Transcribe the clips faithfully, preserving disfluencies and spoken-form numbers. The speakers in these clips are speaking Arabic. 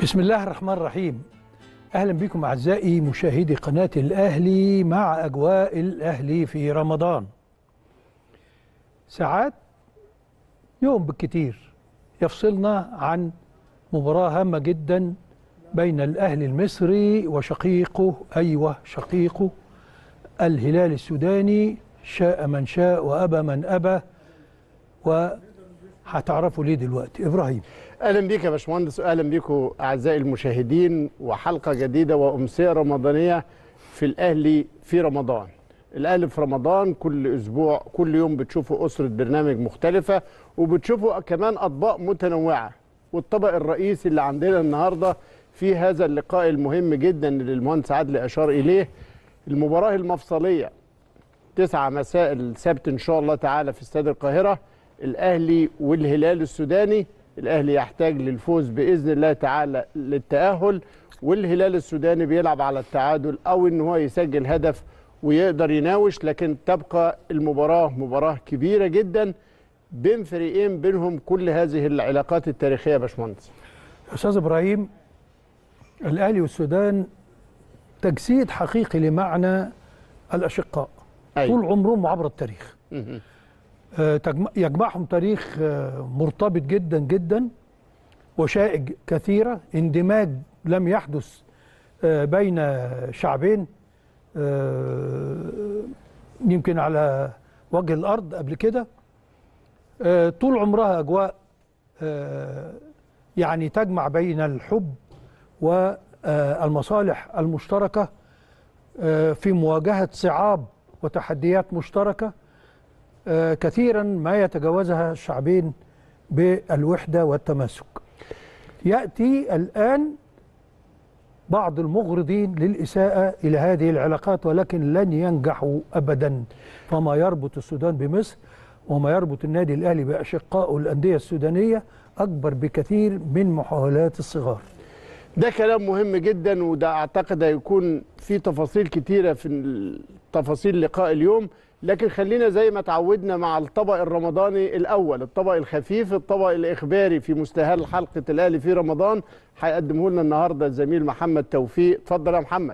بسم الله الرحمن الرحيم. أهلا بكم أعزائي مشاهدي قناة الأهلي مع أجواء الأهلي في رمضان. ساعات يوم بالكتير يفصلنا عن مباراة هامة جدا بين الأهلي المصري وشقيقه، أيوه شقيقه الهلال السوداني، شاء من شاء وأبى من أبى، وهتعرفوا ليه دلوقتي. إبراهيم، اهلا بيك يا باشمهندس، واهلا بيكم اعزائي المشاهدين، وحلقه جديده وامسيه رمضانيه في الاهلي في رمضان. الاهلي في رمضان كل اسبوع كل يوم بتشوفوا اسره برنامج مختلفه، وبتشوفوا كمان اطباق متنوعه. والطبق الرئيسي اللي عندنا النهارده في هذا اللقاء المهم جدا اللي المهندس عادل اشار اليه، المباراه المفصليه تسعة مساء السبت ان شاء الله تعالى في استاد القاهره، الاهلي والهلال السوداني. الأهلي يحتاج للفوز بإذن الله تعالى للتأهل، والهلال السوداني بيلعب على التعادل أو إن هو يسجل هدف ويقدر يناوش. لكن تبقى المباراة مباراة كبيرة جدا بين فريقين بينهم كل هذه العلاقات التاريخية يا باشمهندس. أستاذ إبراهيم، الأهلي والسودان تجسيد حقيقي لمعنى الأشقاء. أيوة. طول عمرهم وعبر التاريخ يجمعهم تاريخ مرتبط جدا جدا وشائج كثيرة، اندماج لم يحدث بين شعبين يمكن على وجه الأرض قبل كده. طول عمرها أجواء يعني تجمع بين الحب والمصالح المشتركة في مواجهة صعاب وتحديات مشتركة كثيرا ما يتجاوزها الشعبين بالوحدة والتماسك. يأتي الآن بعض المغرضين للإساءة إلى هذه العلاقات، ولكن لن ينجحوا أبدا. فما يربط السودان بمصر وما يربط النادي الأهلي بأشقائه الأندية السودانية أكبر بكثير من محاولات الصغار. ده كلام مهم جدا، وده أعتقد هيكون في تفاصيل كتيرة في تفاصيل لقاء اليوم. لكن خلينا زي ما تعودنا مع الطبق الرمضاني الأول، الطبق الخفيف، الطبق الإخباري في مستهل حلقة الأهلي في رمضان، هيقدمه لنا النهاردة الزميل محمد توفيق. اتفضل يا محمد.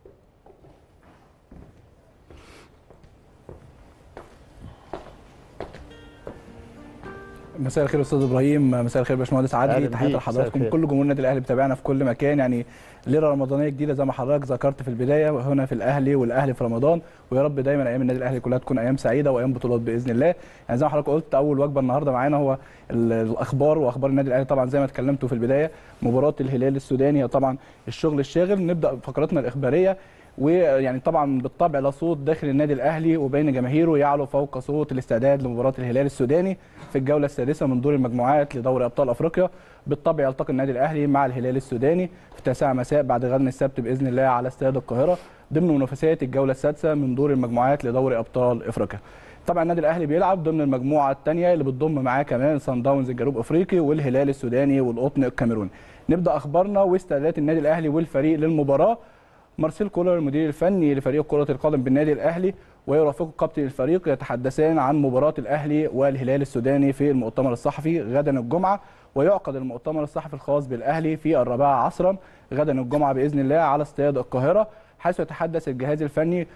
مساء الخير استاذ ابراهيم، مساء الخير باشمهندس عادلي، تحياتي لحضراتكم كل جمهور النادي الاهلي بيتابعنا في كل مكان. يعني ليله رمضانيه جديده زي ما حضرتك ذكرت في البدايه هنا في الاهلي والاهلي في رمضان، ويا رب دايما ايام النادي الاهلي كلها تكون ايام سعيده وايام بطولات باذن الله. يعني زي ما حضرتك قلت، اول وجبه النهارده معانا هو الاخبار واخبار النادي الاهلي. طبعا زي ما اتكلمتوا في البدايه، مباراه الهلال السوداني طبعا الشغل الشاغل. نبدا فقراتنا الاخباريه، ويعني طبعا بالطبع لا صوت داخل النادي الاهلي وبين جماهيره يعلو فوق صوت الاستعداد لمباراه الهلال السوداني في الجوله السادسه من دور المجموعات لدوري ابطال افريقيا. بالطبع يلتقي النادي الاهلي مع الهلال السوداني في التاسعه مساء بعد غد السبت باذن الله على استاد القاهره ضمن منافسات الجوله السادسه من دور المجموعات لدوري ابطال افريقيا. طبعا النادي الاهلي بيلعب ضمن المجموعه الثانيه اللي بتضم معاه كمان صن داونز الجنوب افريقي والهلال السوداني والقطن الكاميروني. نبدا اخبارنا واستعدادات النادي الاهلي والفريق للمباراه. مارسيل كولر المدير الفني لفريق كرة القدم بالنادي الأهلي ويرافقه كابتن الفريق يتحدثان عن مباراة الأهلي والهلال السوداني في المؤتمر الصحفي غدا الجمعة. ويعقد المؤتمر الصحفي الخاص بالأهلي في الرابعة عصرا غدا الجمعة بإذن الله على استاد القاهرة، حيث يتحدث الجهاز الفني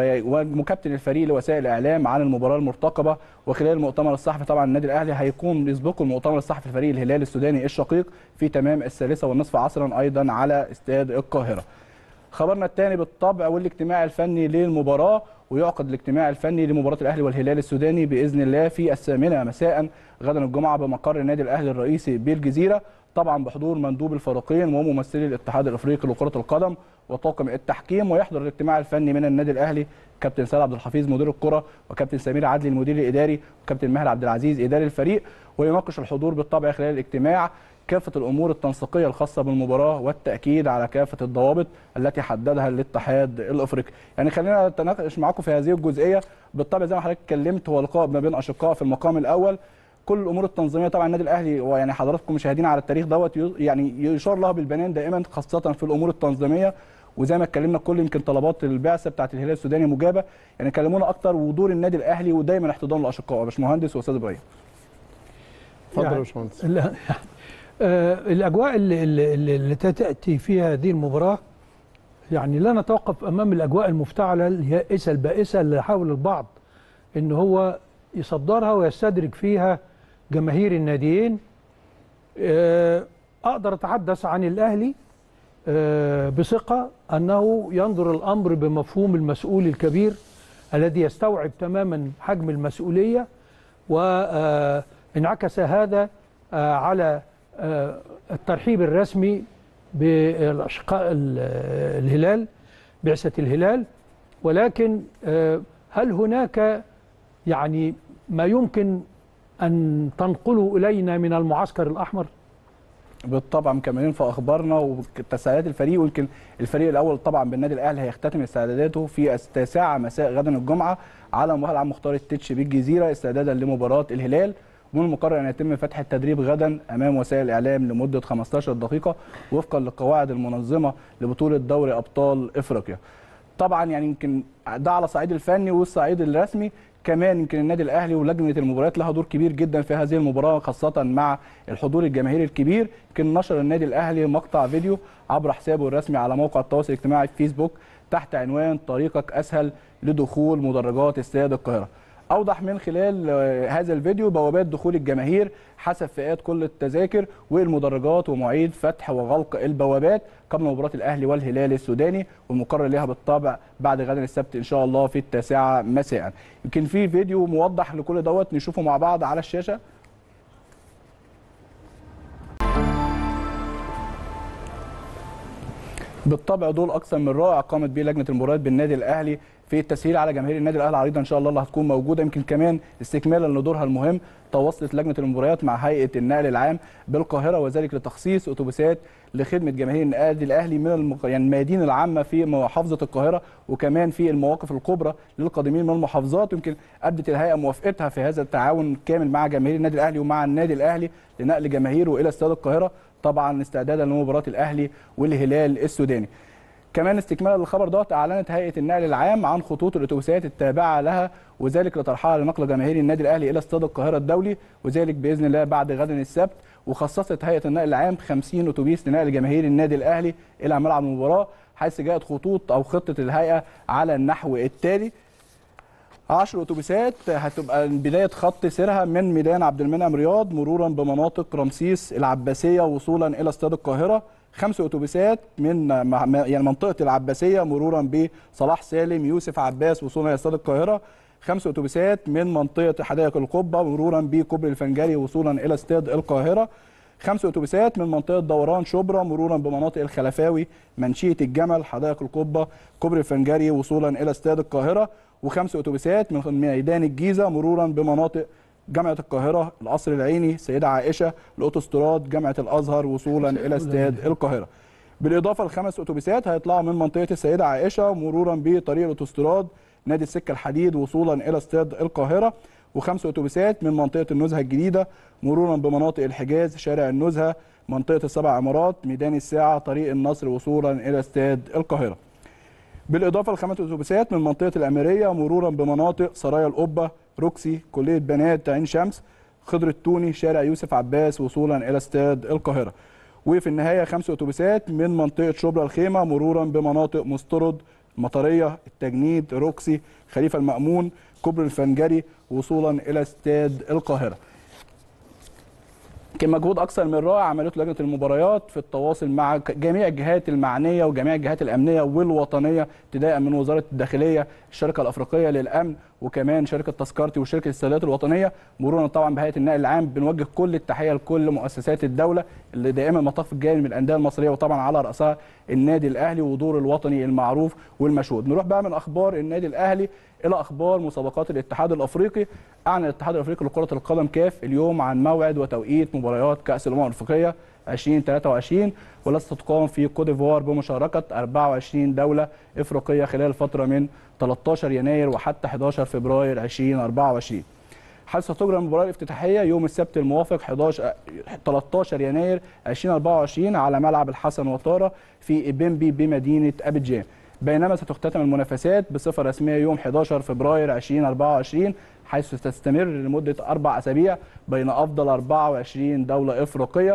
ومكابتن الفريق لوسائل الإعلام عن المباراة المرتقبة. وخلال المؤتمر الصحفي طبعا النادي الأهلي هيكون يسبقه المؤتمر الصحفي فريق الهلال السوداني الشقيق في تمام الثالثة والنصف عصرا أيضا على استاد القاهرة. خبرنا الثاني بالطبع والاجتماع الفني للمباراه، ويعقد الاجتماع الفني لمباراه الاهلي والهلال السوداني باذن الله في الثامنه مساء غدا الجمعه بمقر النادي الاهلي الرئيسي بالجزيره، طبعا بحضور مندوب الفريقين وممثلي الاتحاد الافريقي لكره القدم وطاقم التحكيم. ويحضر الاجتماع الفني من النادي الاهلي كابتن سيد عبد الحفيظ مدير الكره، وكابتن سمير عدلي المدير الاداري، وكابتن ماهر عبد العزيز اداري الفريق. ويناقش الحضور بالطبع خلال الاجتماع كافة الأمور التنسيقية الخاصة بالمباراة والتأكيد على كافة الضوابط التي حددها الاتحاد الأفريقي. يعني خلينا نتناقش معاكم في هذه الجزئية. بالطبع زي ما حضرتك اتكلمت هو لقاء ما بين أشقاء في المقام الأول. كل الأمور التنظيمية طبعا النادي الأهلي ويعني حضراتكم مشاهدين على التاريخ دوت يعني يشار له بالبنان دائما خاصة في الأمور التنظيمية. وزي ما اتكلمنا كل يمكن طلبات البعثة بتاعة الهلال السوداني مجابة. يعني كلمونا أكتر ودور النادي الأهلي ودايما احتضان الأشقاء. يا باشمهندس وأستاذ إبراهيم. اتفضل يا باشمهندس. آه الاجواء اللي, اللي, اللي تاتي فيها هذه المباراه، يعني لا نتوقف امام الاجواء المفتعله اليائسه البائسه اللي حاول البعض ان هو يصدرها ويستدرك فيها جماهير الناديين. آه اقدر اتحدث عن الاهلي آه بثقه انه ينظر الامر بمفهوم المسؤول الكبير الذي يستوعب تماما حجم المسؤوليه، وانعكس هذا آه على آه الترحيب الرسمي بالاشقاء الهلال، بعثه الهلال. ولكن آه هل هناك يعني ما يمكن ان تنقله الينا من المعسكر الاحمر؟ بالطبع مكملين في اخبارنا وتساؤلات الفريق، ويمكن الفريق الاول طبعا بالنادي الاهلي هيختتم استعداداته في التاسعه مساء غدا الجمعه على ملعب مختار التتش بالجزيره استعدادا لمباراه الهلال. ومن المقرر ان يتم فتح التدريب غدا امام وسائل الاعلام لمده خمستاشر دقيقه وفقا للقواعد المنظمه لبطوله دوري ابطال افريقيا. طبعا يعني يمكن ده على الصعيد الفني والصعيد الرسمي، كمان يمكن النادي الاهلي ولجنه المباريات لها دور كبير جدا في هذه المباراه خاصه مع الحضور الجماهيري الكبير. يمكن نشر النادي الاهلي مقطع فيديو عبر حسابه الرسمي على موقع التواصل الاجتماعي في فيسبوك تحت عنوان طريقك اسهل لدخول مدرجات استاد القاهره. اوضح من خلال هذا الفيديو بوابات دخول الجماهير حسب فئات كل التذاكر والمدرجات ومواعيد فتح وغلق البوابات قبل مباراه الاهلي والهلال السوداني، والمقرر لها بالطبع بعد غدا السبت ان شاء الله في التاسعه مساء. يمكن في فيديو موضح لكل دوت نشوفه مع بعض على الشاشه. بالطبع دول اكثر من رائع قامت به لجنه المباريات بالنادي الاهلي في التسهيل على جماهير النادي الاهلي عريضه ان شاء الله اللي هتكون موجوده. يمكن كمان استكمالا لدورها المهم تواصلت لجنه المباريات مع هيئه النقل العام بالقاهره، وذلك لتخصيص اتوبيسات لخدمه جماهير النادي الاهلي من المق... يعني الميادين العامه في محافظه القاهره وكمان في المواقف الكبرى للقادمين من المحافظات. يمكن ابدت الهيئه موافقتها في هذا التعاون كامل مع جماهير النادي الاهلي ومع النادي الاهلي لنقل جماهيره الى استاد القاهره طبعا استعدادا لمباراه الاهلي والهلال السوداني. كمان استكمالا للخبر دوت اعلنت هيئه النقل العام عن خطوط الاتوبيسات التابعه لها وذلك لطرحها لنقل جماهير النادي الاهلي الى استاد القاهره الدولي، وذلك باذن الله بعد غدا السبت. وخصصت هيئه النقل العام خمسين اتوبيس لنقل جماهير النادي الاهلي الى ملعب المباراه، حيث جاءت خطوط او خطه الهيئه على النحو التالي: عشر اتوبيسات هتبقى بدايه خط سيرها من ميدان عبد المنعم رياض مرورا بمناطق رمسيس العباسيه وصولا الى استاد القاهره، خمس اتوبيسات من يعني منطقه العباسيه مرورا بصلاح سالم يوسف عباس وصولا الى استاد القاهره، خمس اتوبيسات من منطقه حدائق القبه مرورا بكوبري الفنجري وصولا الى استاد القاهره، خمس اتوبيسات من منطقه دوران شبرا مرورا بمناطق الخلفاوي منشيه الجمل حدائق القبه كوبري الفنجري وصولا الى استاد القاهره، وخمس اتوبيسات من ميدان الجيزه مرورا بمناطق جامعه القاهره القصر العيني السيده عائشه الاوتوستراد جامعه الازهر وصولا الى استاد القاهره. بالاضافه لخمس اتوبيسات هيطلعوا من منطقه السيده عائشه مرورا بطريق الاوتوستراد نادي السكه الحديد وصولا الى استاد القاهره، وخمس اتوبيسات من منطقه النزهه الجديده مرورا بمناطق الحجاز شارع النزهه منطقه السبع عمارات ميدان الساعه طريق النصر وصولا الى استاد القاهره. بالاضافه لخمس اتوبيسات من منطقه الاميريه مرورا بمناطق سرايا القبه روكسي كليه بنات عين شمس خضر التوني شارع يوسف عباس وصولا الى استاد القاهره. وفي النهايه خمس اتوبيسات من منطقه شبرا الخيمه مرورا بمناطق مسترد المطريه التجنيد روكسي خليفه المامون كوبري الفنجري وصولا الى استاد القاهره. كان مجهود اكثر من رائع عملته لجنه المباريات في التواصل مع جميع الجهات المعنيه وجميع الجهات الامنيه والوطنيه ابتداء من وزاره الداخليه الشركه الافريقيه للامن وكمان شركه تذكرتي وشركه السادات الوطنيه مرورا طبعا بهيئه النقل العام. بنوجه كل التحيه لكل مؤسسات الدوله اللي دائما مطاف الجانب من الانديه المصريه وطبعا على راسها النادي الاهلي ودور الوطني المعروف والمشهود. نروح بقى من اخبار النادي الاهلي الى اخبار مسابقات الاتحاد الافريقي. اعلن الاتحاد الافريقي لكره القدم كاف اليوم عن موعد وتوقيت مباريات كاس الامم الافريقيه ألفين وثلاثة وعشرين والتي تقام في كوت ديفوار بمشاركه أربعة وعشرين دوله افريقيه خلال الفتره من ثلاثة عشر يناير وحتى أحد عشر فبراير ألفين وأربعة وعشرين. حيث ستجرى المباراه الافتتاحيه يوم السبت الموافق ثلاثة عشر يناير ألفين وأربعة وعشرين على ملعب الحسن وطاره في إبيمبي بمدينه ابيجان، بينما ستختتم المنافسات بصفه رسميه يوم أحد عشر فبراير ألفين وأربعة وعشرين حيث ستستمر لمده اربع اسابيع بين افضل أربعة وعشرين دوله افريقيه.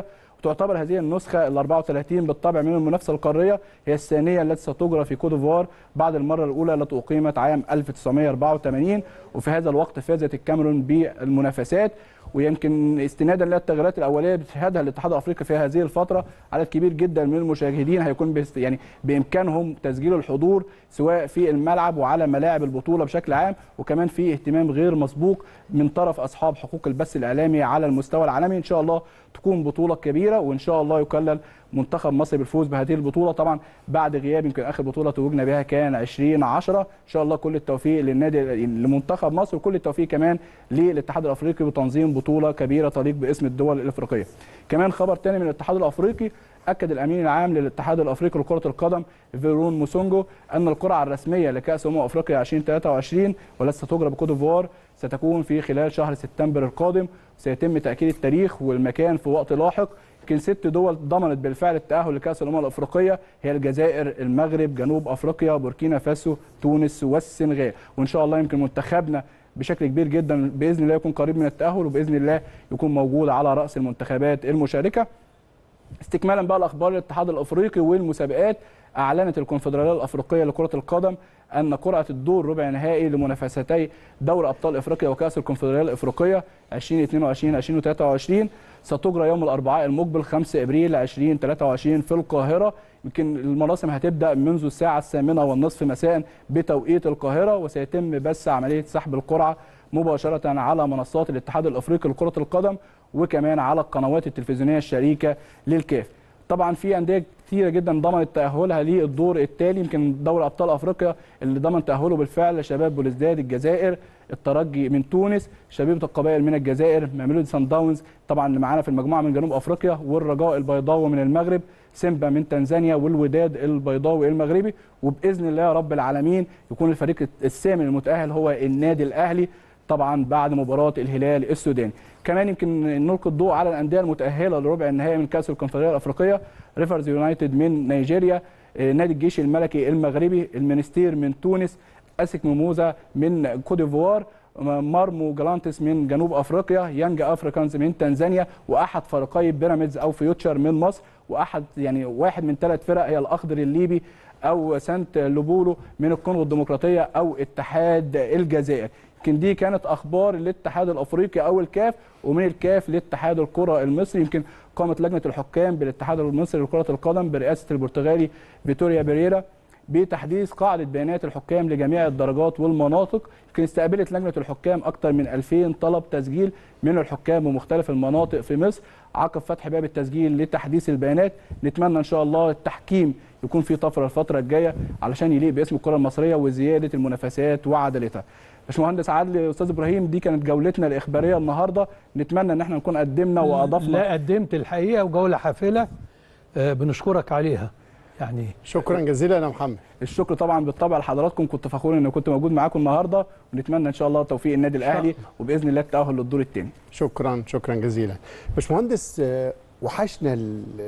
تعتبر هذه النسخه ال أربعة وثلاثين بالطبع من المنافسه القاريه هي الثانيه التي ستجرى في كوت ديفوار بعد المره الاولى التي اقيمت عام ألف وتسعمائة وأربعة وثمانين، وفي هذا الوقت فازت الكاميرون بالمنافسات. ويمكن استنادا للتغييرات الاوليه اللي بيشهدها الاتحاد الافريقي في هذه الفتره، عدد كبير جدا من المشاهدين هيكون بيست يعني بامكانهم تسجيل الحضور سواء في الملعب وعلى ملاعب البطوله بشكل عام، وكمان في اهتمام غير مسبوق من طرف اصحاب حقوق البث الاعلامي على المستوى العالمي. ان شاء الله تكون بطوله كبيره، وان شاء الله يكلل منتخب مصر بالفوز بهذه البطوله، طبعا بعد غياب يمكن اخر بطوله توجنا بها كان ألفين وعشرة. ان شاء الله كل التوفيق للنادي لمنتخب مصر، وكل التوفيق كمان للاتحاد الافريقي بتنظيم بطوله كبيره تليق باسم الدول الافريقيه. كمان خبر ثاني من الاتحاد الافريقي، اكد الامين العام للاتحاد الافريقي لكره القدم فيرون موسونجو ان القرعه الرسميه لكاس امم افريقيا ألفين وثلاثة وعشرين والتي ستجرى بكوت ديفوار ستكون في خلال شهر سبتمبر القادم، سيتم تاكيد التاريخ والمكان في وقت لاحق. يمكن ست دول ضمنت بالفعل التاهل لكاس الامم الافريقيه هي الجزائر، المغرب، جنوب افريقيا، بوركينا فاسو، تونس والسنغال. وان شاء الله يمكن منتخبنا بشكل كبير جدا باذن الله يكون قريب من التاهل، وباذن الله يكون موجود على راس المنتخبات المشاركه. استكمالا بقى الاخبار الاتحاد الافريقي والمسابقات، اعلنت الكونفدراليه الافريقيه لكره القدم ان قرعه الدور ربع نهائي لمنافستي دوري ابطال افريقيا وكاس الكونفدراليه الافريقيه ألفين واثنين وعشرين ألفين وثلاثة وعشرين ستجرى يوم الاربعاء المقبل خمسة ابريل ألفين وثلاثة وعشرين في القاهره. يمكن المراسم هتبدا منذ الساعه الثامنه والنصف مساء بتوقيت القاهره، وسيتم بث عمليه سحب القرعه مباشره على منصات الاتحاد الافريقي لكره القدم وكمان على القنوات التلفزيونيه الشريكه للكاف. طبعا في انديه كثيره جدا ضمنت تاهلها للدور التالي، يمكن دوري ابطال افريقيا اللي ضمن تاهله بالفعل شباب بلوزداد الجزائر، الترجي من تونس، شبيبه القبائل من الجزائر، ميلودي سان داونز طبعا اللي معانا في المجموعه من جنوب افريقيا، والرجاء البيضاوي من المغرب، سيمبا من تنزانيا، والوداد البيضاوي المغربي. وباذن الله يا رب العالمين يكون الفريق الثامن المتاهل هو النادي الاهلي طبعا بعد مباراه الهلال السوداني. كمان يمكن نلقي الضوء على الانديه المتاهله لربع النهائي من كاس الكونفدراليه الافريقيه، ريفرز يونايتد من نيجيريا، نادي الجيش الملكي المغربي، المنستير من تونس، اسك ميموزا من كوت ديفوار، مارمو جلانتس من جنوب افريقيا، يانج افريكانز من تنزانيا، واحد فريقي بيراميدز او فيوتشر من مصر، واحد يعني واحد من ثلاث فرق هي الاخضر الليبي او سانت لوبولو من الكونغو الديمقراطيه او اتحاد الجزائر. يمكن دي كانت اخبار الاتحاد الافريقي او الكاف، ومن الكاف لاتحاد الكره المصري. يمكن قامت لجنه الحكام بالاتحاد المصري لكره القدم برئاسه البرتغالي فيتوريا بيريرا بتحديث قاعده بيانات الحكام لجميع الدرجات والمناطق. يمكن استقبلت لجنه الحكام اكثر من ألفين طلب تسجيل من الحكام بمختلف المناطق في مصر عقب فتح باب التسجيل لتحديث البيانات. نتمنى ان شاء الله التحكيم يكون في طفره الفتره الجايه علشان يليق باسم الكره المصريه وزياده المنافسات وعدالتها. باشمهندس عادل، استاذ ابراهيم، دي كانت جولتنا الاخباريه النهارده، نتمنى ان احنا نكون قدمنا واضفنا. لا قدمت الحقيقه وجوله حافله، آه بنشكرك عليها يعني. شكرا جزيلا يا محمد. الشكر طبعا بالطبع لحضراتكم، كنت فخور ان كنت موجود معاكم النهارده، ونتمنى ان شاء الله توفيق النادي الاهلي وباذن الله التاهل للدور الثاني. شكرا شكرا جزيلا. باشمهندس، وحشنا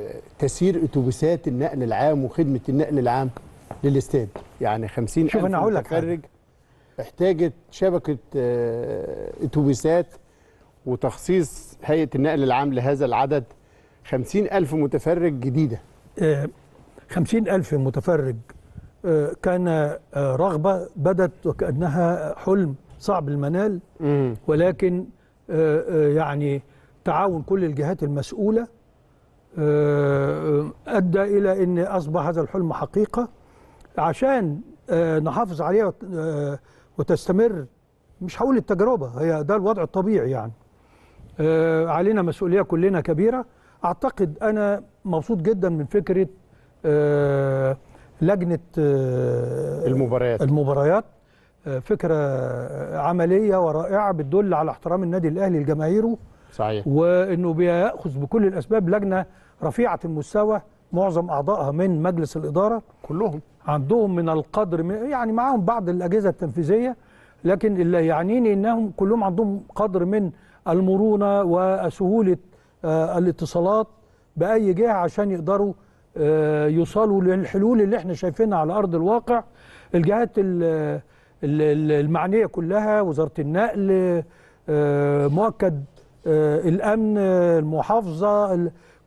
تسيير اتوبيسات النقل العام وخدمه النقل العام للاستاد، يعني خمسين ألف متفرج احتاجت شبكه اتوبيسات وتخصيص هيئه النقل العام لهذا العدد. خمسين ألف متفرج جديده. خمسين ألف متفرج كان رغبة بدت وكأنها حلم صعب المنال، ولكن يعني تعاون كل الجهات المسؤولة أدى إلى أن أصبح هذا الحلم حقيقة. عشان نحافظ عليها وتستمر، مش هقول التجربة، هي ده الوضع الطبيعي يعني. علينا مسؤولية كلنا كبيرة. أعتقد أنا مبسوط جدا من فكرة آه لجنة آه المباريات المباريات آه فكرة عملية ورائعة بتدل على احترام النادي الأهلي لجماهيره. صحيح. وأنه بيأخذ بكل الأسباب. لجنة رفيعة المستوى، معظم أعضائها من مجلس الإدارة، كلهم عندهم من القدر، يعني معهم بعض الأجهزة التنفيذية، لكن اللي يعنيني أنهم كلهم عندهم قدر من المرونة وسهولة آه الاتصالات بأي جهة عشان يقدروا يوصلوا للحلول اللي احنا شايفينها على أرض الواقع. الجهات المعنية كلها، وزارة النقل، مؤكد الأمن، المحافظة،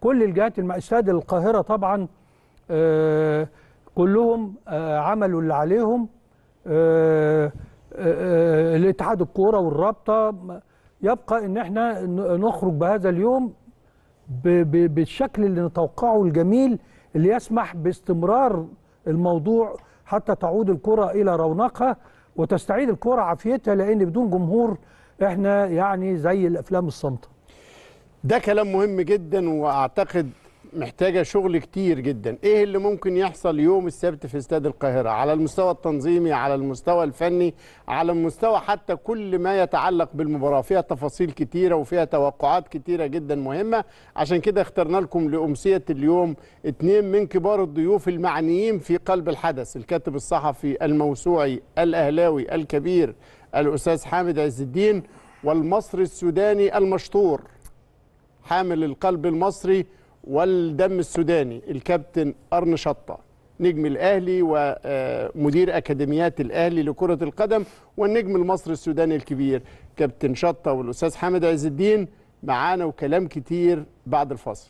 كل الجهات الم... استاد القاهره طبعا آه كلهم آه عملوا اللي عليهم. آه آه الاتحاد الكوره والرابطه، يبقى ان احنا نخرج بهذا اليوم ب... ب... بالشكل اللي نتوقعه الجميل اللي يسمح باستمرار الموضوع حتى تعود الكره الى رونقها وتستعيد الكره عافيتها، لان بدون جمهور احنا يعني زي الافلام الصامته. ده كلام مهم جدا، واعتقد محتاجه شغل كتير جدا. ايه اللي ممكن يحصل يوم السبت في استاد القاهره على المستوى التنظيمي، على المستوى الفني، على المستوى حتى كل ما يتعلق بالمباراه؟ فيها تفاصيل كتيره وفيها توقعات كتيره جدا مهمه. عشان كده اخترنا لكم لامسيه اليوم اثنين من كبار الضيوف المعنيين في قلب الحدث، الكاتب الصحفي الموسوعي الاهلاوي الكبير الاستاذ حامد عز الدين، والمصري السوداني المشطور حامل القلب المصري والدم السوداني الكابتن أرن شطة، نجم الأهلي ومدير أكاديميات الأهلي لكرة القدم، والنجم المصري السوداني الكبير كابتن شطة والأستاذ حامد عز الدين معانا، وكلام كتير بعد الفاصل.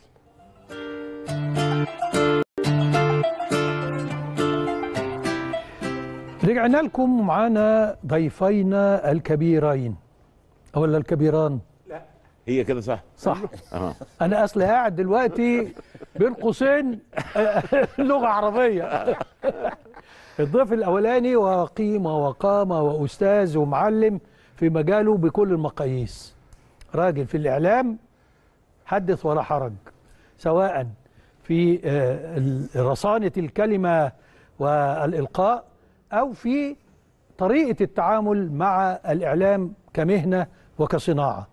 رجعنا لكم ومعانا ضيفينا الكبيرين ولا الكبيران؟ لا هي كده صح صح. أه. انا اصلي قاعد دلوقتي بين قوسين لغه عربيه. الضيف الاولاني وقيمه وقامه واستاذ ومعلم في مجاله بكل المقاييس، راجل في الاعلام حدث ولا حرج، سواء في رصانه الكلمه والالقاء او في طريقه التعامل مع الاعلام كمهنه وكصناعه.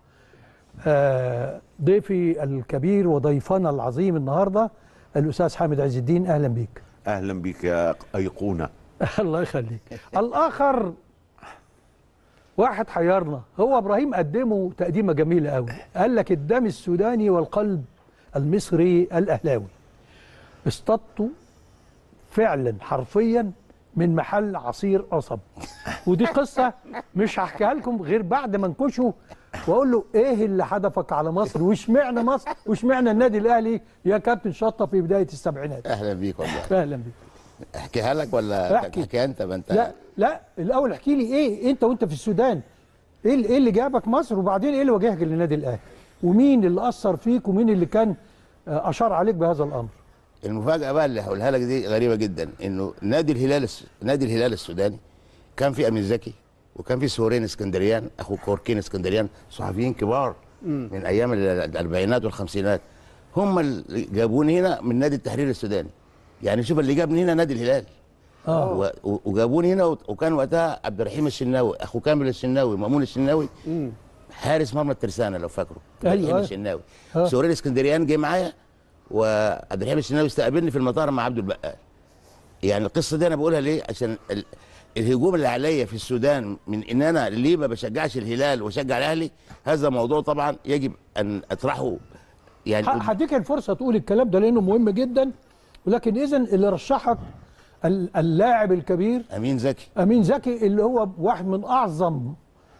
آه ضيفي الكبير وضيفنا العظيم النهارده الاستاذ حامد عز الدين، اهلا بيك. اهلا بيك يا ايقونه. الله يخليك. الاخر واحد حيرنا، هو ابراهيم قدمه تقديمه جميله قوي، قال لك الدم السوداني والقلب المصري الاهلاوي. اصطدته فعلا حرفيا من محل عصير قصب، ودي قصه مش هحكيها لكم غير بعد ما انكشه واقول له ايه اللي حدفك على مصر، واشمعنى مصر، واشمعنى النادي الاهلي يا كابتن شطه في بدايه السبعينات. اهلا بيك والله. اهلا بيك. احكيها لك ولا احكي. احكيها انت؟ ما انت لا لا الاول احكي لي ايه انت وانت في السودان، ايه ايه اللي جابك مصر، وبعدين ايه اللي واجهك للنادي الاهلي، ومين اللي اثر فيك، ومين اللي كان اشار عليك بهذا الامر. المفاجاه بقى اللي هقولها لك دي غريبه جدا، انه نادي الهلال نادي الهلال السوداني كان في امين زكي، وكان في سورين اسكندريان اخو كوركين اسكندريان، صحفيين كبار من ايام الاربعينات والخمسينات، هم اللي جابوني هنا من نادي التحرير السوداني. يعني شوف اللي جابني هنا نادي الهلال. اه وجابوني هنا، وكان وقتها عبد الرحيم الشناوي اخو كامل الشناوي، مامون الشناوي، مم. حارس مرمى الترسانه لو فاكره. ايوه الشناوي. سورين اسكندريان جه معايا، وعبد الرحيم الشناوي استقبلني في المطار مع عبد البقال. يعني القصه دي انا بقولها ليه؟ عشان ال... الهجوم اللي عليا في السودان من ان انا ليه ما بشجعش الهلال واشجع الاهلي، هذا موضوع طبعا يجب ان اطرحه. يعني هديك الفرصه تقول الكلام ده لانه مهم جدا، ولكن اذا اللي رشحك اللاعب الكبير امين زكي. امين زكي اللي هو واحد من اعظم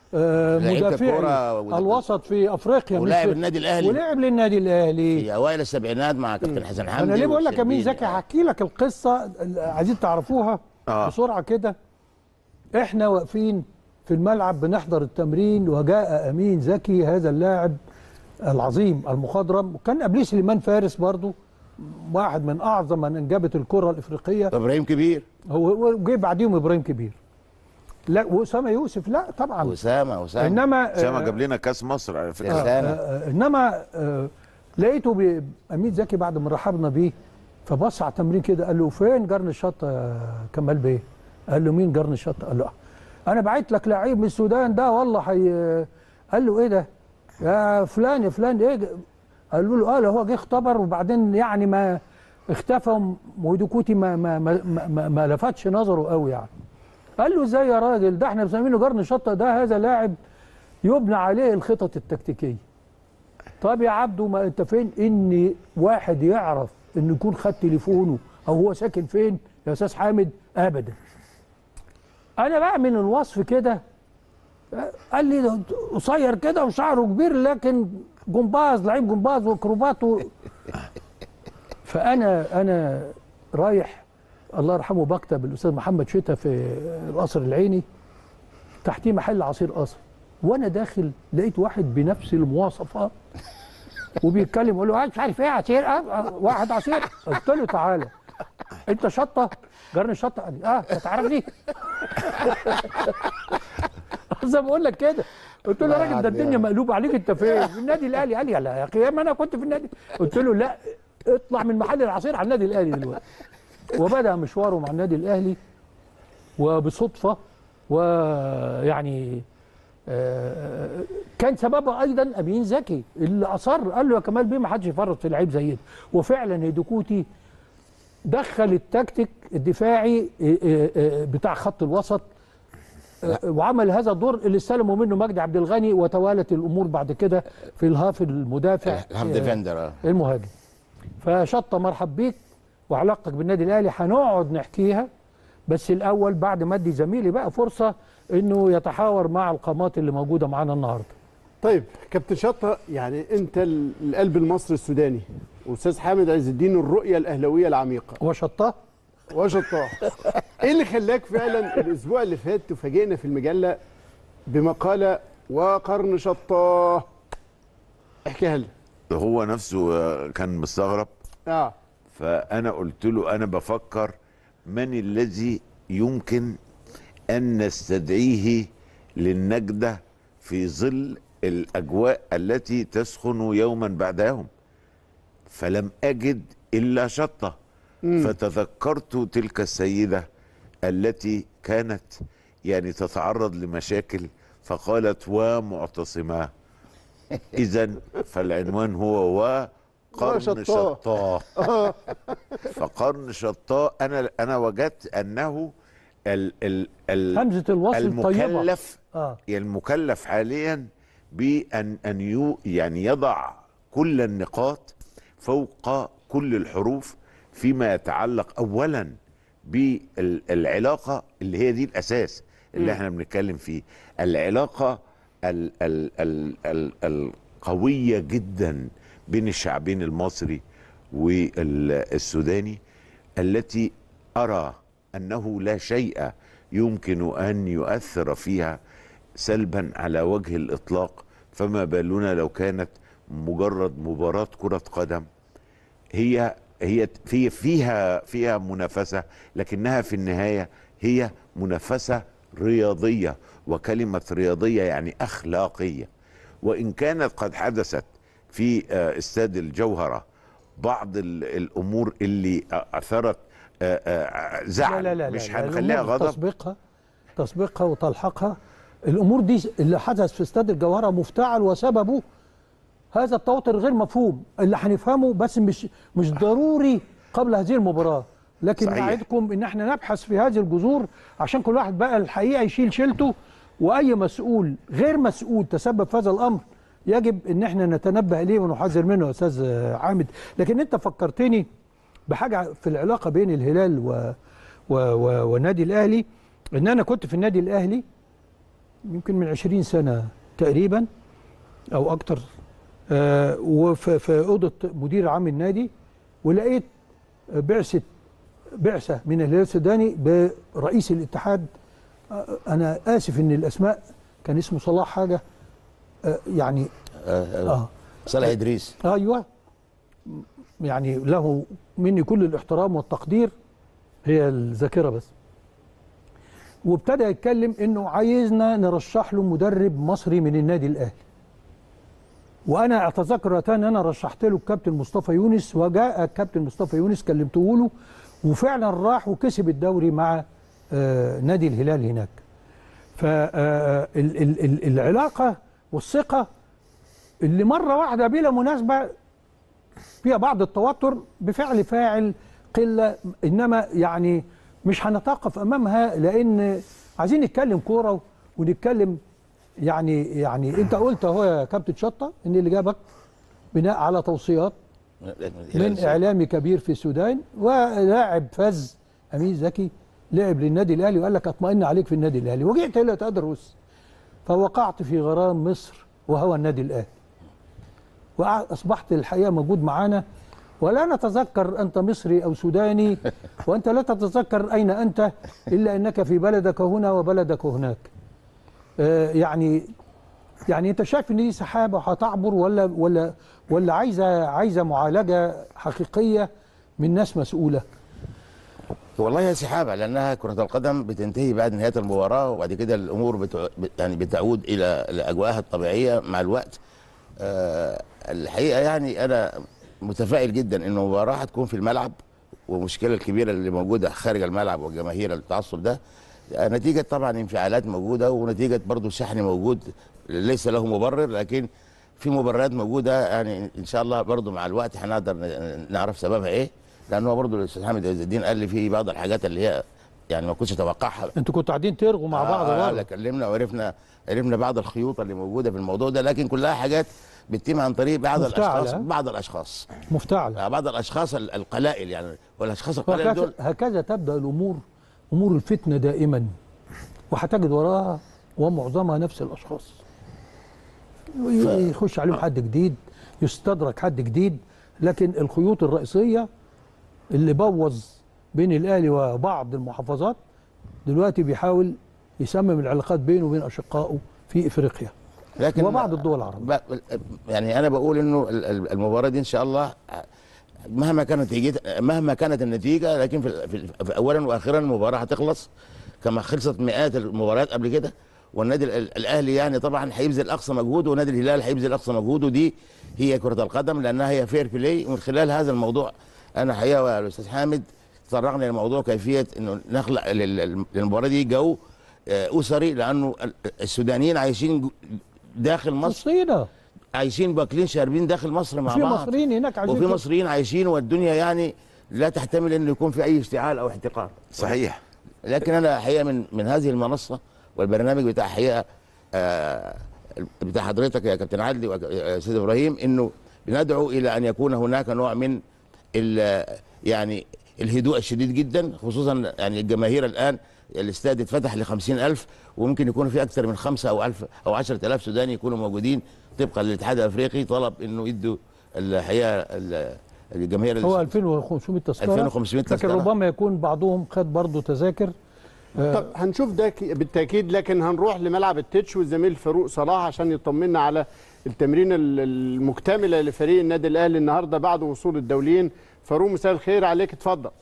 مدافعي الوسط في افريقيا، ولاعب النادي الاهلي، ولعب للنادي الاهلي في اوائل السبعينات مع كابتن حسن حمدي. انا ليه بقول لك امين زكي؟ هحكي لك القصه عايزين تعرفوها آه. بسرعه كده. احنا واقفين في الملعب بنحضر التمرين، وجاء امين زكي هذا اللاعب العظيم المخضرم، وكان قبليه سليمان فارس برضو واحد من اعظم من انجبت الكره الافريقيه، ابراهيم كبير، هو جه بعديهم ابراهيم كبير، لا واسامه يوسف، لا طبعا اسامه اسامه انما اسامه جاب لنا كاس مصر على فكره. آه آه انما آه لقيته امين زكي بعد ما رحبنا بيه فبص على التمرين كده، قال له فين جرن الشطه يا كمال بيه؟ قال له مين جرن الشطه؟ قال له انا بعت لك لعيب من السودان ده والله حي... قال له ايه ده يا فلان يا فلان ايه؟ قالوا له اه هو جه اختبر وبعدين يعني ما اختفى، ودكوتي ما ما ما, ما, ما لفتش نظره قوي يعني. قال له ازاي يا راجل، ده احنا مسمينه جرن شطه، ده هذا لاعب يبنى عليه الخطط التكتيكيه. طب يا عبده ما انت فين ان واحد يعرف انه يكون خد تليفونه او هو ساكن فين يا استاذ حامد؟ ابدا. انا بقى من الوصف كده، قال لي ده قصير كده وشعره كبير لكن جمباز، لعيب جمباز وكروبات و... فانا انا رايح الله يرحمه مكتب الاستاذ محمد شتا في القصر العيني، تحتيه محل عصير قصر، وانا داخل لقيت واحد بنفس المواصفات وبيتكلم يقول له مش عارف ايه عصير اه واحد عصير. قلت له تعالى انت شطه جرني الشطه. قال لي اه انت تعرفني زي ما بقول لك كده. قلت له يا راجل ده الدنيا مقلوبه عليك، انت فين؟ في النادي الاهلي. قال لي لا يا اخي ما انا كنت في النادي. قلت له لا اطلع من محل العصير على النادي الاهلي دلوقتي. وبدا مشواره مع النادي الاهلي، وبصدفه ويعني آه كان سببها ايضا امين زكي اللي اصر قال له يا كمال بيه ما حدش يفرط في لعيب زي ده. وفعلا هيدوكوتي دخل التكتيك الدفاعي بتاع خط الوسط وعمل هذا الدور اللي استلموا منه مجدي عبد الغني، وتوالت الامور بعد كده في الهاف المدافع الهاف ديفندر المهاجم. فشطه مرحب بيك، وعلاقتك بالنادي الاهلي هنقعد نحكيها، بس الاول بعد ما ادي زميلي بقى فرصه انه يتحاور مع القامات اللي موجوده معانا النهارده. طيب كابتن شطه، يعني انت القلب المصري السوداني، واستاذ حامد عز الدين الرؤيه الاهلاويه العميقه وشطه وشطه ايه اللي خلاك فعلا الاسبوع اللي فات تفاجئنا في المجله بمقاله وقرن شطه؟ احكيها لنا. هو نفسه كان مستغرب. اه فانا قلت له انا بفكر من الذي يمكن ان نستدعيه للنجده في ظل الاجواء التي تسخن يوما بعد يوم، فلم اجد الا شطه. مم. فتذكرت تلك السيده التي كانت يعني تتعرض لمشاكل فقالت ومعتصماه. اذا فالعنوان هو وقرن شطاه. فقرن شطاه انا انا وجدت انه ال ال ال همزه الوصل المكلف آه. المكلف حاليا بان ان يو يعني يضع كل النقاط فوق كل الحروف فيما يتعلق اولا بالعلاقه اللي هي دي الاساس اللي م. احنا بنتكلم فيه، العلاقه ال ال ال ال القويه جدا بين الشعبين المصري والسوداني، التي ارى انه لا شيء يمكن ان يؤثر فيها سلبا على وجه الاطلاق، فما بالنا لو كانت مجرد مباراة كرة قدم. هي هي في فيها فيها منافسة، لكنها في النهاية هي منافسة رياضية، وكلمة رياضية يعني أخلاقية. وإن كانت قد حدثت في استاد الجوهرة بعض الأمور اللي أثرت زعل، لا لا لا مش لا هنخليها غضب، تسبيقها تسبيقها وتلحقها. الأمور دي اللي حدث في استاد الجوهرة مفتعل وسببه هذا التوتر غير مفهوم اللي هنفهمه، بس مش مش ضروري قبل هذه المباراة. لكن نعدكم ان احنا نبحث في هذه الجذور عشان كل واحد بقى الحقيقة يشيل شيلته، واي مسؤول غير مسؤول تسبب في هذا الامر يجب ان احنا نتنبه اليه ونحذر منه يا استاذ عامد. لكن انت فكرتني بحاجة في العلاقة بين الهلال و و و والنادي الاهلي، ان انا كنت في النادي الاهلي يمكن من عشرين سنة تقريبا او اكتر، آه وفي في اوضه مدير عام النادي، ولقيت بعثه بعثه من الهلال السوداني برئيس الاتحاد. آه انا اسف ان الاسماء كان اسمه صلاح حاجه، آه يعني آه آه صلاح ادريس. آه ايوه، يعني له مني كل الاحترام والتقدير، هي الذاكره بس. وابتدى يتكلم انه عايزنا نرشح له مدرب مصري من النادي الاهلي. وانا اتذكر وقتها ان انا رشحت له الكابتن مصطفى يونس، وجاء الكابتن مصطفى يونس كلمته له وفعلا راح وكسب الدوري مع آه نادي الهلال هناك. فالعلاقه والثقه اللي مره واحده بلا مناسبه فيها بعض التوتر بفعل فاعل قله، انما يعني مش هنتوقف امامها، لان عايزين نتكلم كوره ونتكلم يعني يعني انت قلت اهو يا كابتن شطه ان اللي جابك بناء على توصيات من اعلامي كبير في السودان، ولاعب فاز امين زكي لعب للنادي الاهلي وقال لك اطمئن عليك في النادي الاهلي، وجئت الى تدرس فوقعت في غرام مصر وهو النادي الاهلي، واصبحت الحقيقه موجود معانا ولا نتذكر أنت مصري أو سوداني، وأنت لا تتذكر أين أنت إلا أنك في بلدك هنا وبلدك هناك. آه يعني يعني أنت شايف إن دي سحابة هتعبر ولا ولا ولا عايزة عايزة معالجة حقيقية من ناس مسؤولة؟ والله هي سحابه، لانها كره القدم بتنتهي بعد نهايه المباراه، وبعد كده الامور بتع... يعني بتعود الى لاجواءها الطبيعيه مع الوقت. أه الحقيقه يعني انا متفائل جدا ان المباراه هتكون في الملعب، والمشكله الكبيره اللي موجوده خارج الملعب والجماهير التعصب ده نتيجه طبعا انفعالات موجوده، ونتيجه برضو شحن موجود ليس له مبرر، لكن في مبررات موجوده يعني ان شاء الله برضو مع الوقت هنقدر نعرف سببها ايه، لان هو برضه الاستاذ حامد عز الدين قال لي في بعض الحاجات اللي هي يعني ما كنتش اتوقعها. انتوا كنتوا قاعدين ترغوا مع بعض اه, آه آه كلمنا وعرفنا عرفنا بعض الخيوط اللي موجوده في الموضوع ده، لكن كلها حاجات بتتم عن طريق بعض الاشخاص بعض الاشخاص مفتعله آه بعض الاشخاص القلائل يعني، والاشخاص القلائل دول هكذا تبدا الامور، امور الفتنه دائما، وهتجد وراها ومعظمها نفس الاشخاص. يخش عليهم حد جديد، يستدرك حد جديد، لكن الخيوط الرئيسيه اللي بوظ بين الاهلي وبعض المحافظات دلوقتي بيحاول يسمم العلاقات بينه وبين اشقائه في افريقيا لكن وبعض الدول العربيه. يعني انا بقول انه المباراه دي ان شاء الله مهما كانت نتيجتها مهما كانت النتيجه، لكن في, في اولا واخيرا المباراه هتخلص كما خلصت مئات المباريات قبل كده، والنادي الاهلي يعني طبعا هيبذل اقصى مجهوده، ونادي الهلال هيبذل اقصى مجهوده. دي هي كره القدم لانها هي فير بلاي. ومن خلال هذا الموضوع انا حقيقه الاستاذ حامد تطرقنا لموضوع كيفيه انه نخلق للمباراه دي جو اسري، لانه السودانيين عايشين داخل مصر، مصريين عايشين باكلين شاربين داخل مصر مع في بعض، مصريين هناك عايشين، وفي مصريين عايشين، والدنيا يعني لا تحتمل انه يكون في اي اشتعال او احتقار. صحيح. لكن انا حقيقه من من هذه المنصه والبرنامج بتاع حقيقه آه بتاع حضرتك يا كابتن عدلي واستاذ ابراهيم، انه بندعو الى ان يكون هناك نوع من يعني الهدوء الشديد جدا، خصوصا يعني الجماهير الان الاستاد اتفتح ل خمسين ألف، وممكن يكون في اكثر من خمسة او ألف او عشرة آلاف سوداني يكونوا موجودين طبقا للاتحاد الافريقي. طلب انه يدوا الحقيقه الجماهير هو ألفين وخمسمائة تذكره ألفين وخمسمائة تذكره، لكن ربما يكون بعضهم خد برضه تذاكر. طب هنشوف ده بالتاكيد، لكن هنروح لملعب التتش والزميل فاروق صلاح عشان يطمنا على التمرين المكتمله لفريق النادي الاهلي النهارده بعد وصول الدوليين. فاروق مساء الخير عليك، اتفضل.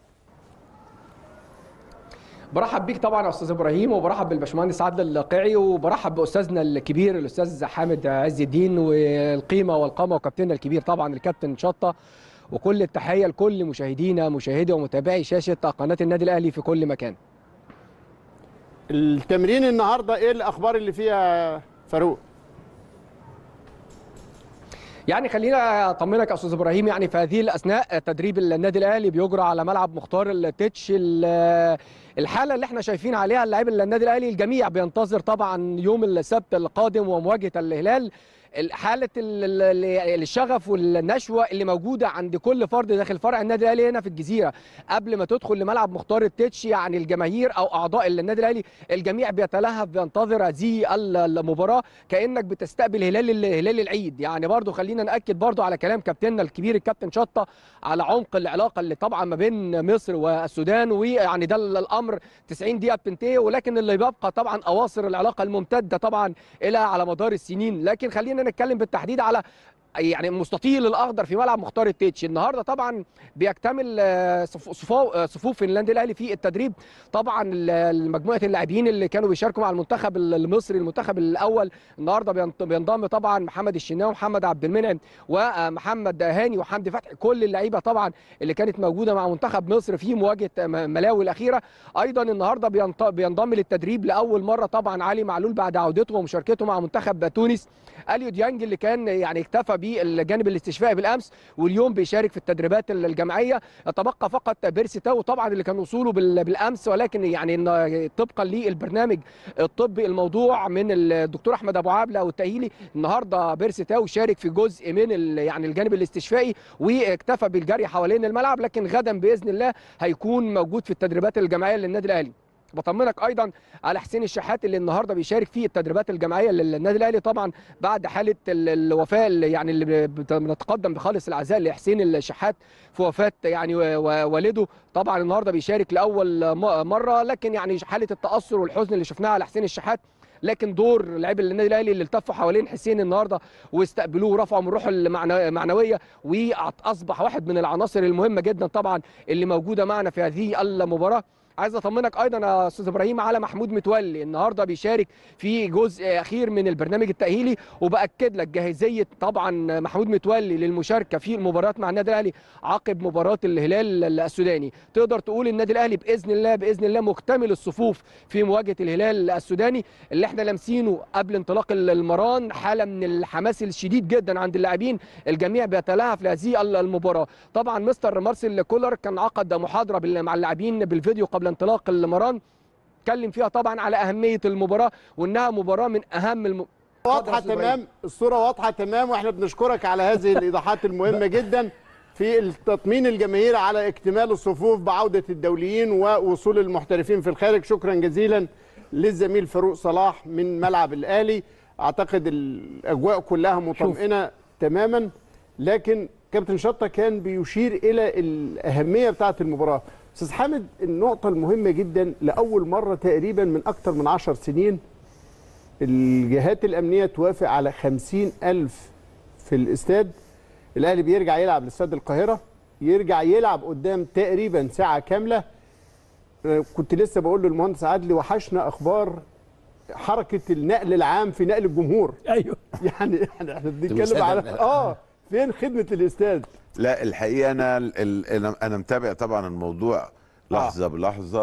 برحب بيك طبعا يا استاذ ابراهيم، وبرحب بالباشمهندس عادل القيعي، وبرحب باستاذنا الكبير الاستاذ حامد عز الدين، والقيمه والقامه وكابتننا الكبير طبعا الكابتن شطه، وكل التحيه لكل مشاهدينا مشاهدي ومتابعي شاشه قناه النادي الاهلي في كل مكان. التمرين النهارده ايه الاخبار اللي فيها فاروق؟ يعني خلينا اطمنك يا استاذ ابراهيم، يعني في هذه الاثناء تدريب النادي الاهلي بيجرى على ملعب مختار التتش. الحاله اللي احنا شايفين عليها اللاعبي النادي الاهلي الجميع بينتظر طبعا يوم السبت القادم ومواجهه الهلال. حاله الشغف والنشوه اللي موجوده عند كل فرد داخل فرع النادي الاهلي هنا في الجزيره قبل ما تدخل لملعب مختار التتش، يعني الجماهير او اعضاء النادي الاهلي الجميع بيتلهف بينتظر هذه المباراه كانك بتستقبل هلال هلال العيد. يعني برضو خلينا ناكد برضو على كلام كابتننا الكبير الكابتن شطه على عمق العلاقه اللي طبعا ما بين مصر والسودان، ويعني ده الامر تسعين دقيقه بتنتهي، ولكن اللي بيبقى طبعا اواصر العلاقه الممتده طبعا الى على مدار السنين. لكن خلينا نتكلم بالتحديد على يعني المستطيل الاخضر في ملعب مختار التتش. النهارده طبعا بيكتمل صفوف النادي الاهلي في التدريب. طبعا مجموعه اللاعبين اللي كانوا بيشاركوا مع المنتخب المصري المنتخب الاول النهارده بينضم طبعا محمد الشناوي ومحمد عبد المنعم ومحمد هاني وحمدي فتحي، كل اللعيبه طبعا اللي كانت موجوده مع منتخب مصر في مواجهه ملاوي الاخيره. ايضا النهارده بينضم للتدريب لاول مره طبعا علي معلول بعد عودته ومشاركته مع منتخب تونس. اليو ديانج اللي كان يعني اكتفى بالجانب الاستشفائي بالامس واليوم بيشارك في التدريبات الجماعيه. يتبقى فقط بيرسي تاو طبعا اللي كان وصوله بالامس، ولكن يعني طبقا للبرنامج الطبي الموضوع من الدكتور احمد ابو عابله والتاهيلي، النهارده بيرسي تاو شارك في جزء من يعني الجانب الاستشفائي واكتفى بالجري حوالين الملعب، لكن غدا باذن الله هيكون موجود في التدريبات الجماعيه للنادي الاهلي. بطمنك ايضا على حسين الشحات اللي النهارده بيشارك في التدريبات الجماعيه للنادي الاهلي، طبعا بعد حاله الوفاه اللي يعني اللي بنتقدم بخالص العزاء لحسين الشحات في وفاه يعني والده. طبعا النهارده بيشارك لاول مره، لكن يعني حاله التاثر والحزن اللي شفناها على حسين الشحات، لكن دور لاعبي النادي الاهلي اللي التفوا حوالين حسين النهارده واستقبلوه ورفعوا من روحه المعنويه، واصبح واحد من العناصر المهمه جدا طبعا اللي موجوده معنا في هذه المباراه. عايز اطمنك ايضا يا استاذ ابراهيم على محمود متولي، النهارده بيشارك في جزء اخير من البرنامج التاهيلي، وباكد لك جاهزيه طبعا محمود متولي للمشاركه في المباريات مع النادي الاهلي عقب مباراه الهلال السوداني. تقدر تقول النادي الاهلي باذن الله باذن الله مكتمل الصفوف في مواجهه الهلال السوداني اللي احنا لامسينه قبل انطلاق المران، حاله من الحماس الشديد جدا عند اللاعبين، الجميع بيتلهف لهذه المباراه. طبعا مستر مارسيل كولر كان عقد محاضره مع اللاعبين بالفيديو قبل انطلاق المران، اتكلم فيها طبعا على اهميه المباراه وانها مباراه من اهم الم... واضحه تمام، الصوره واضحه تمام، واحنا بنشكرك على هذه الايضاحات المهمه جدا في التطمين الجماهير على اكتمال الصفوف بعوده الدوليين ووصول المحترفين في الخارج. شكرا جزيلا للزميل فاروق صلاح من ملعب الاهلي. اعتقد الاجواء كلها مطمئنه تماما، لكن كابتن شطه كان بيشير الى الاهميه بتاعه المباراه. استاذ حامد، النقطة المهمة جدا، لأول مرة تقريبا من أكثر من عشر سنين الجهات الأمنية توافق على خمسين ألف في الاستاد. الأهلي بيرجع يلعب لاستاد القاهرة، يرجع يلعب قدام تقريبا ساعة كاملة. كنت لسه بقول للمهندس عادلي وحشنا أخبار حركة النقل العام في نقل الجمهور. أيوه يعني احنا بنتكلم على اه فين خدمة الاستاد؟ لا الحقيقه انا انا متابع طبعا الموضوع لحظه آه. بلحظه،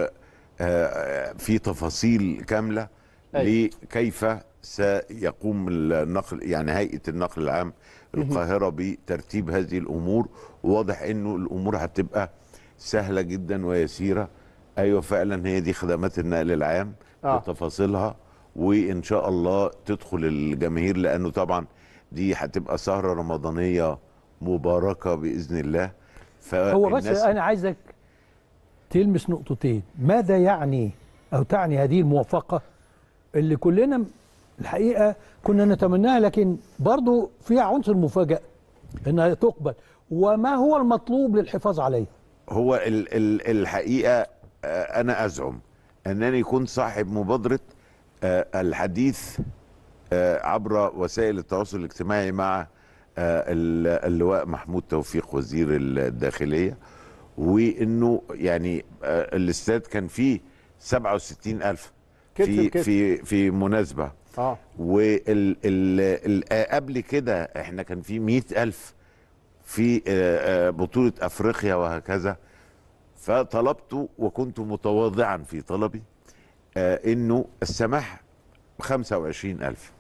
وفي تفاصيل كامله أيوة. لكيف سيقوم النقل يعني هيئه النقل العام القاهره بترتيب هذه الامور. وواضح انه الامور هتبقى سهله جدا ويسيره. ايوه فعلا هي دي خدمات النقل العام آه. بتفاصيلها، وان شاء الله تدخل الجماهير، لانه طبعا دي هتبقى سهره رمضانيه مباركه باذن الله. هو بس انا عايزك تلمس نقطتين. ماذا يعني او تعني هذه الموافقه اللي كلنا الحقيقه كنا نتمناها، لكن برضو فيها عنصر مفاجاه انها تقبل، وما هو المطلوب للحفاظ عليها؟ هو ال ال الحقيقه انا ازعم انني كنت صاحب مبادره الحديث عبر وسائل التواصل الاجتماعي مع اللواء محمود توفيق وزير الداخليه، وانه يعني الاستاد كان فيه سبعة وستين ألف في في في مناسبه اه وقبل كده احنا كان في مئة ألف في بطوله افريقيا وهكذا. فطلبت وكنت متواضعا في طلبي انه السماح بخمسة وعشرين ألف.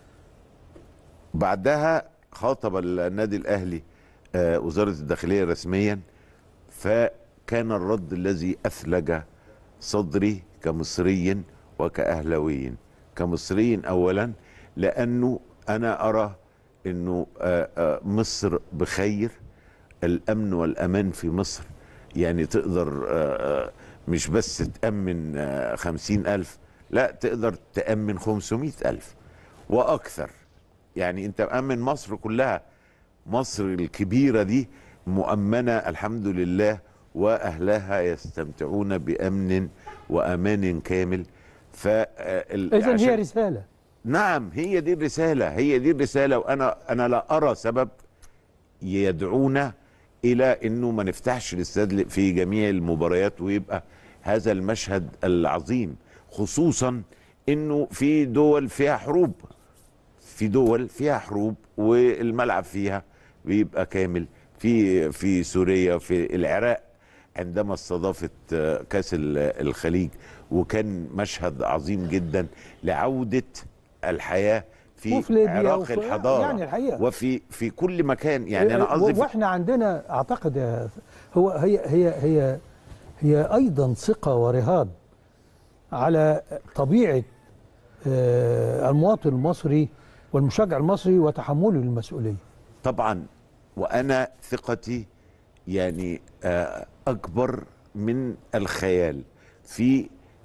بعدها خاطب النادي الاهلي وزاره الداخليه رسميا، فكان الرد الذي اثلج صدري كمصري وكاهلاوي. كمصري اولا لانه انا ارى انه مصر بخير، الامن والامان في مصر يعني تقدر مش بس تامن خمسين ألف، لا تقدر تامن خمسمائة ألف واكثر. يعني انت مأمن مصر كلها، مصر الكبيرة دي مؤمنة الحمد لله، واهلها يستمتعون بامن وامان كامل. ف اذا هي رسالة. نعم هي دي الرسالة، هي دي الرسالة. وانا انا لا ارى سبب يدعونا الى انه ما نفتحش الاستاد في جميع المباريات ويبقى هذا المشهد العظيم، خصوصا انه في دول فيها حروب، في دول فيها حروب والملعب فيها بيبقى كامل. في في سوريا، في العراق عندما استضافت كاس الخليج، وكان مشهد عظيم جدا لعودة الحياة في عراق الحضارة يعني الحقيقة. وفي في كل مكان. يعني انا قصدي واحنا عندنا اعتقد هو هي هي هي هي ايضا ثقة ورهاب على طبيعة المواطن المصري والمشجع المصري وتحمله للمسؤولية. طبعا، وانا ثقتي يعني اكبر من الخيال في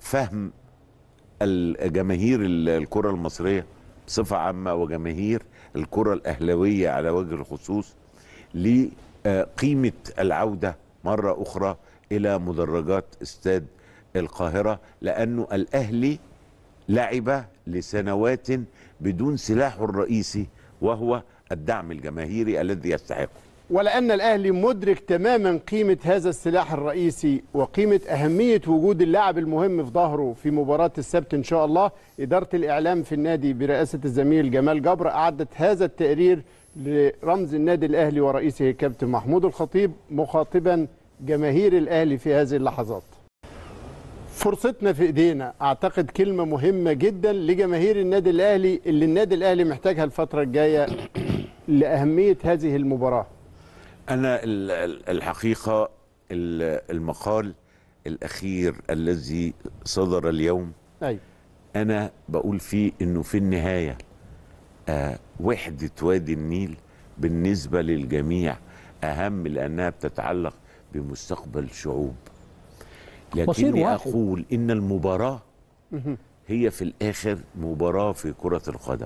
فهم الجماهير الكرة المصرية بصفة عامة وجماهير الكرة الأهلاوية على وجه الخصوص لقيمة العودة مرة أخرى إلى مدرجات استاد القاهرة، لأنه الأهلي لعب لسنوات بدون سلاحه الرئيسي وهو الدعم الجماهيري الذي يستحقه. ولأن الأهلي مدرك تماما قيمة هذا السلاح الرئيسي وقيمة أهمية وجود اللاعب المهم في ظهره في مباراة السبت إن شاء الله، إدارة الإعلام في النادي برئاسة الزميل جمال جبر أعدت هذا التقرير لرمز النادي الأهلي ورئيسه كابتن محمود الخطيب مخاطبا جماهير الأهلي في هذه اللحظات. فرصتنا في ايدينا، اعتقد كلمه مهمه جدا لجماهير النادي الاهلي اللي النادي الاهلي محتاجها الفتره الجايه لاهميه هذه المباراه. انا الحقيقه المقال الاخير الذي صدر اليوم أي. انا بقول فيه انه في النهايه آه وحده وادي النيل بالنسبه للجميع اهم، لانها بتتعلق بمستقبل شعوب. لكني أقول إن المباراة هي في الآخر مباراة في كرة القدم.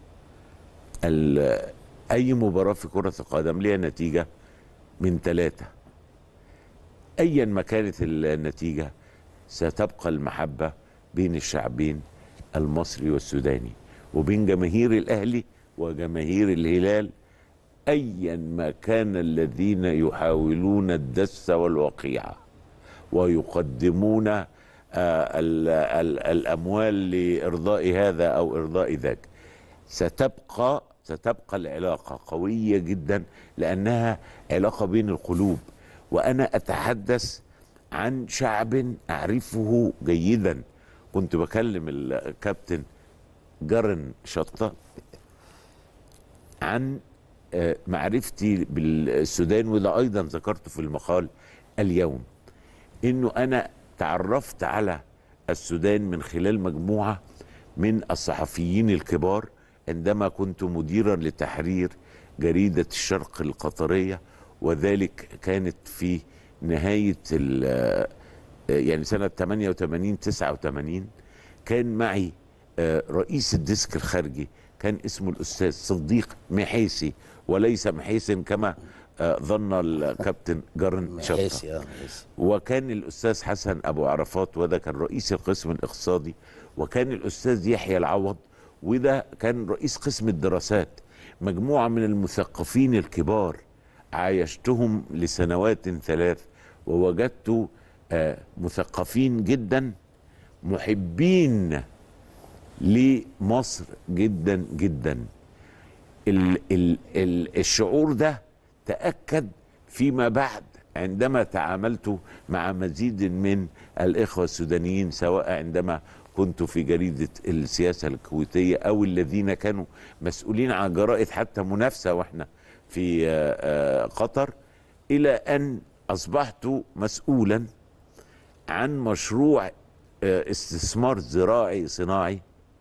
أي مباراة في كرة القدم ليها نتيجة من ثلاثة، أيا ما كانت النتيجة ستبقى المحبة بين الشعبين المصري والسوداني وبين جماهير الأهلي وجماهير الهلال، أيا ما كان الذين يحاولون الدس والوقيعة ويقدمون آه ال ال الأموال لإرضاء هذا أو إرضاء ذاك. ستبقى ستبقى العلاقة قوية جدا لأنها علاقة بين القلوب، وأنا أتحدث عن شعب أعرفه جيدا. كنت بكلم الكابتن جرن شطة عن آه معرفتي بالسودان، وده أيضا ذكرته في المقال اليوم، انه انا تعرفت على السودان من خلال مجموعه من الصحفيين الكبار عندما كنت مديرا لتحرير جريده الشرق القطريه، وذلك كانت في نهايه يعني سنه ثمانية وثمانين تسعة وثمانين. كان معي رئيس الديسك الخارجي كان اسمه الاستاذ صديق محيسي وليس محيسن كما آه ظن الكابتن جرن شطة، وكان الأستاذ حسن أبو عرفات وده كان رئيس القسم الاقتصادي، وكان الأستاذ يحيى العوض وده كان رئيس قسم الدراسات. مجموعة من المثقفين الكبار عايشتهم لسنوات ثلاث، ووجدت آه مثقفين جدا محبين لمصر جدا جدا. ال ال ال الشعور ده تأكد فيما بعد عندما تعاملت مع مزيد من الإخوة السودانيين، سواء عندما كنت في جريدة السياسة الكويتية أو الذين كانوا مسؤولين عن جرائد حتى منافسة وإحنا في قطر، إلى أن أصبحت مسؤولا عن مشروع استثمار زراعي صناعي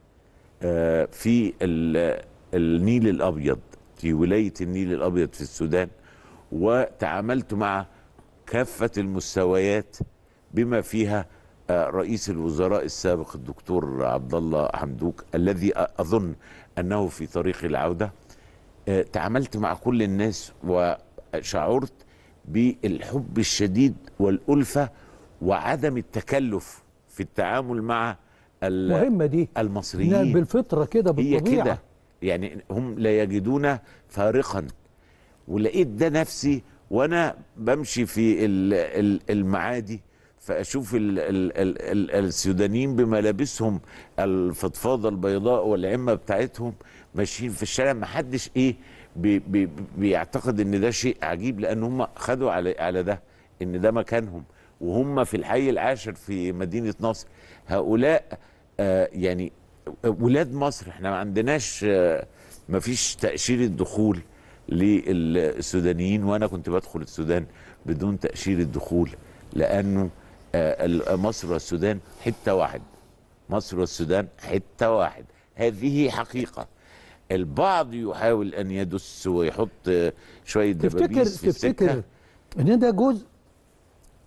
في النيل الأبيض، في ولاية النيل الأبيض في السودان، وتعاملت مع كافة المستويات بما فيها رئيس الوزراء السابق الدكتور عبد الله حمدوك الذي أظن أنه في طريق العودة. تعاملت مع كل الناس وشعرت بالحب الشديد والألفة وعدم التكلف في التعامل مع مهمة دي المصريين بالفطرة كده بالطبيعة، هي كده يعني هم لا يجدون فارقا. ولقيت ده نفسي وانا بمشي في المعادي، فاشوف ال ال ال ال السودانيين بملابسهم الفضفاضه البيضاء والعمه بتاعتهم ماشيين في الشارع، ما حدش ايه بي بي بيعتقد ان ده شيء عجيب، لان هم خدوا على على ده ان ده مكانهم، وهم في الحي العاشر في مدينه نصر. هؤلاء آه يعني ولاد مصر. احنا ما عندناش آه ما فيش تاشيره دخول للسودانيين، وانا كنت بدخل السودان بدون تاشيره دخول، لانه آه مصر والسودان حته واحد، مصر والسودان حته واحد. هذه حقيقه. البعض يحاول ان يدس ويحط شويه دبابيس في السكه. تفتكر ان ده جزء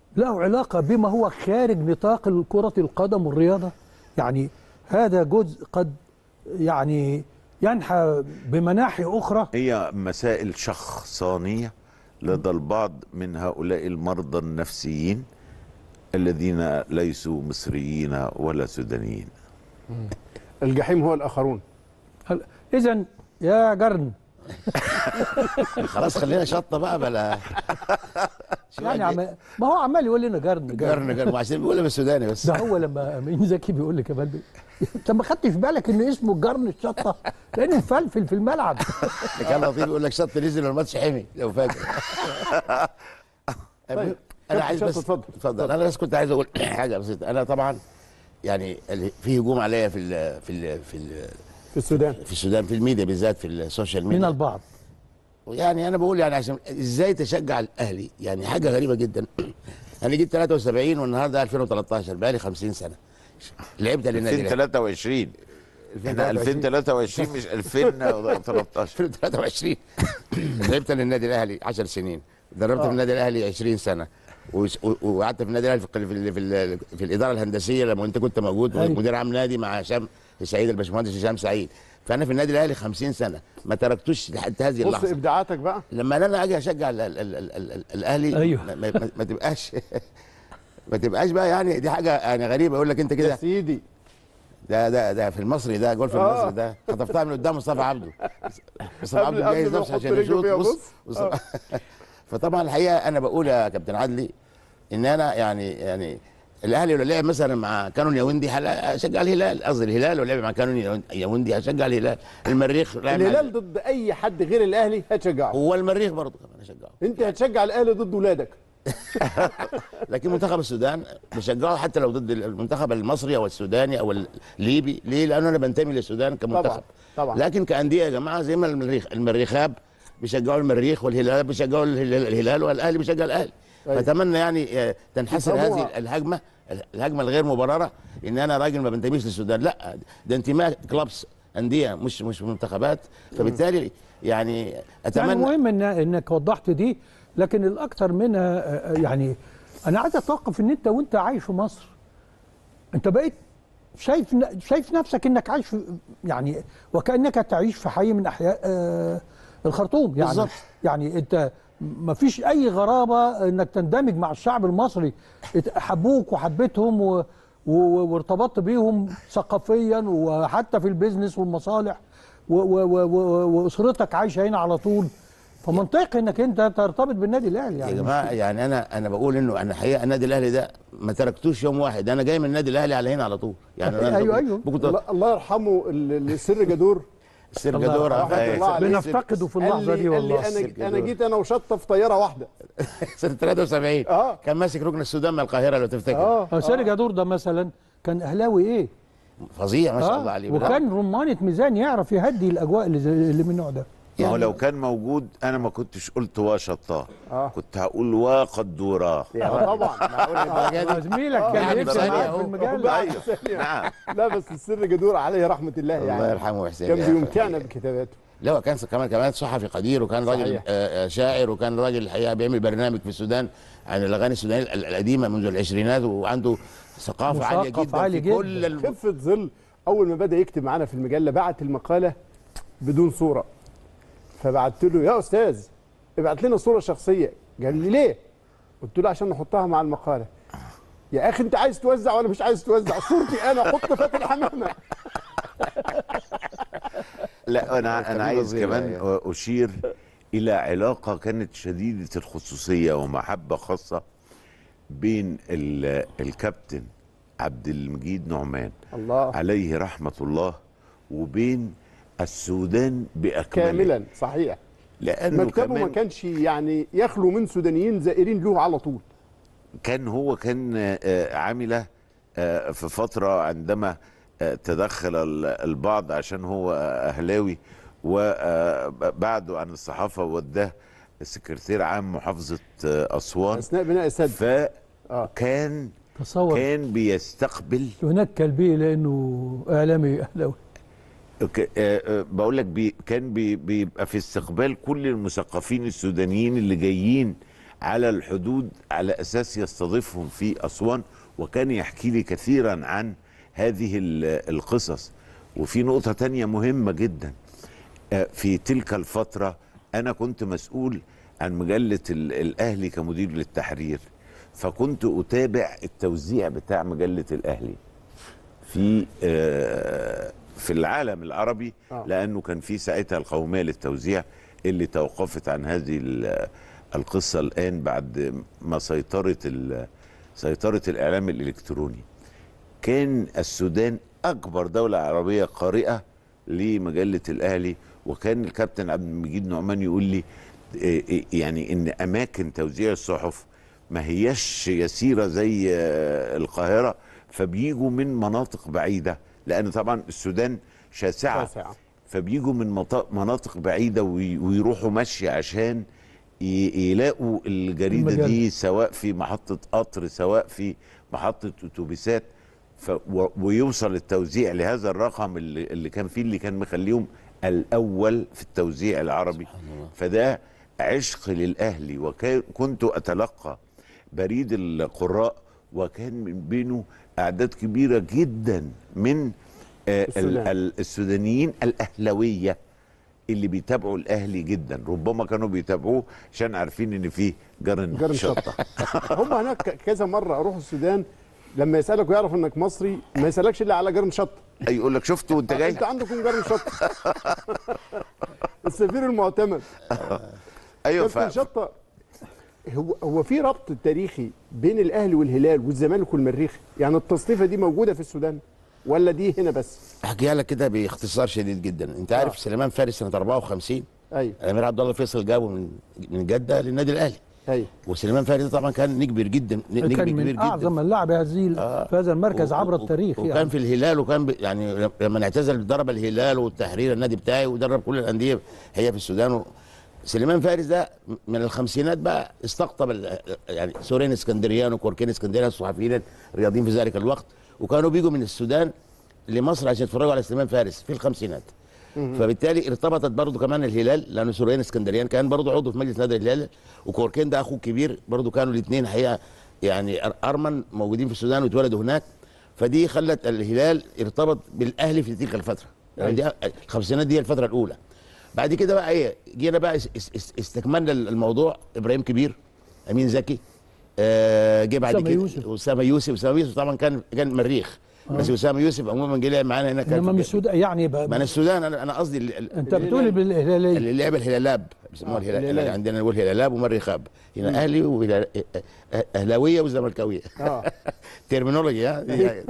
له علاقة بما هو خارج نطاق كرة القدم والرياضة؟ يعني هذا جزء قد يعني ينحى بمناحي أخرى. هي مسائل شخصانية لدى البعض من هؤلاء المرضى النفسيين الذين ليسوا مصريين ولا سودانيين. الجحيم هو الآخرون. إذن يا جرن خلاص خلينا شطه بقى بلا يعني عم... ما هو عمال يقول لنا جرن جرن جرن عشان بيقولها بالسوداني بس. ده هو لما امين زكي بيقول لي كمان بي... انت ما خدتش بالك ان اسمه الجرن الشطه لانه مفلفل في الملعب. كان لطيف يقول لك شط نزل والماتش حمي لو فاكر. طيب. انا عايز بس اتفضل اتفضل. انا بس كنت عايز اقول حاجه بسيطه. انا طبعا يعني في هجوم عليا في ال في ال في ال في السودان في السودان في الميديا بالذات في السوشيال ميديا من البعض. يعني انا بقول يعني عشان ازاي تشجع الاهلي يعني حاجه غريبه جدا. انا جيت ثلاثة وسبعين والنهارده ألفين وثلاثة عشر بقى لي خمسين سنه لعبت للنادي ألفين وثلاثة وعشرين احنا ألفين وثلاثة وعشرين مش ألفين وثلاثة عشر. ألفين وثلاثة وعشرين لعبت للنادي الاهلي عشر سنين. دربت في النادي الاهلي عشرين سنه وقعدت في النادي الاهلي في في, في, في الاداره الهندسيه لما انت كنت موجود مدير عام نادي مع هشام سعيد الباشمهندس هشام سعيد. فانا في النادي الاهلي خمسين سنه ما تركتوش لحد هذه اللحظه. بص ابداعاتك بقى لما انا اجي اشجع ال ال ال ال ال الاهلي أيوه. ما, ما, ما تبقاش ما تبقاش بقى يعني دي حاجه يعني غريبه. يقول لك انت يا كده سيدي ده ده ده في المصري ده جول في آه. المصري ده خطفتها من قدام مصطفى عبده. مصطفى قبل- عبده جايز قبل ما نفسه يحط عشان رجله يشوط. فيها، بص بص. بص فطبعا الحقيقه انا بقول يا كابتن عدلي ان انا يعني يعني الاهلي لو لعب مثلا مع كانون ياوندي هشجع الهلال. قصدي الهلال لو لعب مع كانون ياوندي هشجع الهلال. المريخ لعب مع- الهلال ضد اي حد غير الاهلي هتشجعه. هو المريخ برضه كمان هشجعه. انت هتشجع الاهلي ضد ولادك. لكن منتخب السودان بشجعه حتى لو ضد المنتخب المصري او السوداني او الليبي. ليه؟ لانه انا بنتمي للسودان كمنتخب. طبعا طبعا. لكن كانديه يا جماعه زي ما المريخ المريخاب بيشجعوا المريخ والهلال بيشجعوا الهلال, الهلال والاهلي بيشجع الاهلي. أيوة. فاتمنى يعني تنحسر يفهموها. هذه الهجمه الهجمه الغير مبرره ان انا راجل ما بنتميش للسودان. لا ده انتماء كلابس انديه مش مش منتخبات. فبالتالي يعني اتمنى يعني مهم إن انك وضحت دي، لكن الاكثر منها آه، يعني انا عايز اتوقف ان انت وانت عايش في مصر انت بقيت شايف شايف نفسك انك عايش في يعني وكانك تعيش في حي من احياء آه، الخرطوم يعني. بالظبط. يعني انت ما فيش اي غرابه انك تندمج مع الشعب المصري. حبوك وحبيتهم و و- وارتبطت بيهم ثقافيا وحتى في البيزنس والمصالح و- و- و- و- واسرتك عايشه هنا على طول. فمنطقي انك انت ترتبط بالنادي الاهلي يعني. يا جماعه يعني انا انا بقول انه انا الحقيقه النادي الاهلي ده ما تركتوش يوم واحد. انا جاي من النادي الاهلي على هنا على طول يعني. أنا أيوة، كنت- أيوة. كنت الله, الله يرحمه ال- السر جدور. السر الله جدور رحمة آه، الله عليه. بنفتقده في قال اللحظه لي دي قال لي والله. انا انا جيت انا وشطه في طياره واحده. سنه ثلاثة وسبعين اه كان ماسك ركن السودان من القاهره لو تفتكر. اه سيري جادور ده مثلا كان اهلاوي ايه؟ فظيع ما شاء آه، الله عليه. وكان رمانه ميزان يعرف يهدي الاجواء اللي, زي اللي من النوع ده. ما هو يعني- لو كان موجود انا ما كنتش قلت وشطاه. آه. كنت هقول وقدوراه. آه، طبعا. معقول الدرجه آه، دي؟ زميلك آه، كان يعني يكتب ثانية معاك أهو. في المجله. ايوه نعم. لا بس السر جدور عليه رحمه الله يعني. الله يرحمه ويحسن كان إليه. بيمتعنا بكتاباته. لا هو كان كمان كمان صحفي قدير وكان راجل صحيح. آه، آه، شاعر وكان راجل الحقيقه بيعمل برنامج في السودان عن الاغاني السودانيه ال- القديمه منذ العشرينات وعنده ثقافه عاليه مثقف جدا عالي في جدا. كل ال... خفه ظل. اول ما بدا يكتب معانا في المجله بعت المقاله بدون صوره. فبعت له يا استاذ ابعت لنا صوره شخصيه. قال لي ليه؟ قلت له عشان نحطها مع المقاله. يا اخي انت عايز توزع ولا مش عايز توزع؟ صورتي انا حط فاتن حمامه. لا انا انا عايز وظيفة كمان يعني. اشير الى علاقه كانت شديده الخصوصيه ومحبه خاصه بين ال- الكابتن عبد المجيد نعمان الله عليه رحمه الله وبين السودان باكمله. كاملا صحيح. لانه مكتبه ما كمان كانش يعني يخلو من سودانيين زائرين له على طول. كان هو كان آه، عامله آه، في فتره عندما آه، تدخل ال- البعض عشان هو آه، اهلاوي وبعده عن الصحافه ووداه سكرتير عام محافظه آه، اسوان. اثناء بناء السد. فكان تصور كان بيستقبل ينكل به لانه اعلامي اهلاوي. ك- آه، آه، بقول لك بي كان بي بيبقى في استقبال كل المثقفين السودانيين اللي جايين على الحدود على اساس يستضيفهم في اسوان، وكان يحكي لي كثيرا عن هذه القصص. وفي نقطة تانية مهمة جدا، في تلك الفترة أنا كنت مسؤول عن مجلة الأهلي كمدير للتحرير، فكنت أتابع التوزيع بتاع مجلة الأهلي في في العالم العربي، لأنه كان في ساعتها القومية للتوزيع اللي توقفت عن هذه القصة الآن بعد ما سيطرت سيطرة الإعلام الإلكتروني. كان السودان أكبر دولة عربية قارئة لمجلة الأهلي، وكان الكابتن عبد المجيد نعمان يقول لي يعني إن أماكن توزيع الصحف ما هيش يسيرة زي القاهرة، فبيجوا من مناطق بعيدة، لأن طبعا السودان شاسعة، فبيجوا من مناطق بعيدة ويروحوا مشي عشان يلاقوا الجريدة المجال. دي سواء في محطة قطر سواء في محطة أتوبيسات، ف ويوصل التوزيع لهذا الرقم اللي, اللي كان فيه، اللي كان مخليهم الأول في التوزيع العربي. فده عشق للأهلي، وكنت أتلقى بريد القراء، وكان من بينه أعداد كبيرة جدا من السودان. السودانيين الأهلوية اللي بيتابعوا الأهلي جدا، ربما كانوا بيتابعوه عشان عارفين إن فيه جرن, جرن شطة. هم هناك كذا مرة أروح السودان، لما يسألك ويعرف إنك مصري ما يسألكش إلا على جرن شطة. يقول لك شفته وأنت جاي؟ أنت عندكم جرن شطة. السفير المعتمد. أيوه جرن شطة. هو هو في ربط تاريخي بين الأهلي والهلال والزمالك والمريخ، يعني التصنيفة دي موجودة في السودان ولا دي هنا بس؟ احكيها لك كده باختصار شديد جدا. انت عارف آه. سليمان فارس سنه أربعة وخمسين ايوه الامير عبد الله فيصل جابه من من جده للنادي الاهلي. ايوه وسليمان فارس طبعا كان نجم كبير جدا، نجم كان كبير من جدا، اعظم اللاعب هذه آه. في هذا المركز عبر التاريخ. وكان يعني. في الهلال، وكان يعني لما اعتزل ضرب الهلال والتحرير النادي بتاعي، ودرب كل الانديه هي في السودان. و... سليمان فارس ده من الخمسينات بقى استقطب يعني سورين اسكندريان وكوركين اسكندريان الصحفيين الرياضيين في ذلك الوقت، وكانوا بيجوا من السودان لمصر عشان يتفرجوا على سليمان فارس في الخمسينات. فبالتالي ارتبطت برضه كمان الهلال، لان سوريان اسكندريان كان برضه عضو في مجلس نادي الهلال، وكوركين ده اخوه الكبير برضه، كانوا الاثنين حقيقه يعني ارمن موجودين في السودان واتولدوا هناك. فدي خلت الهلال ارتبط بالاهلي في تلك الفتره، يعني دي الخمسينات دي الفتره الاولى. بعد كده بقى ايه، جينا بقى استكملنا الموضوع. ابراهيم كبير، امين زكي، آه جه بعد كده اسامه يوسف. اسامه يوسف طبعا كان كان مريخ، آه. بس اسامه يوسف عموما جه لعب معانا هنا، كان من السودان يعني بقى من السودان. انا انا قصدي انت بتقول بالهلاليه اللي لعب الهلالاب بيسموها آه. الهلال، عندنا نقول هلالاب ومريخاب هنا، م. اهلي واهلاويه وزملكاويه اه ترمينولوجي ها.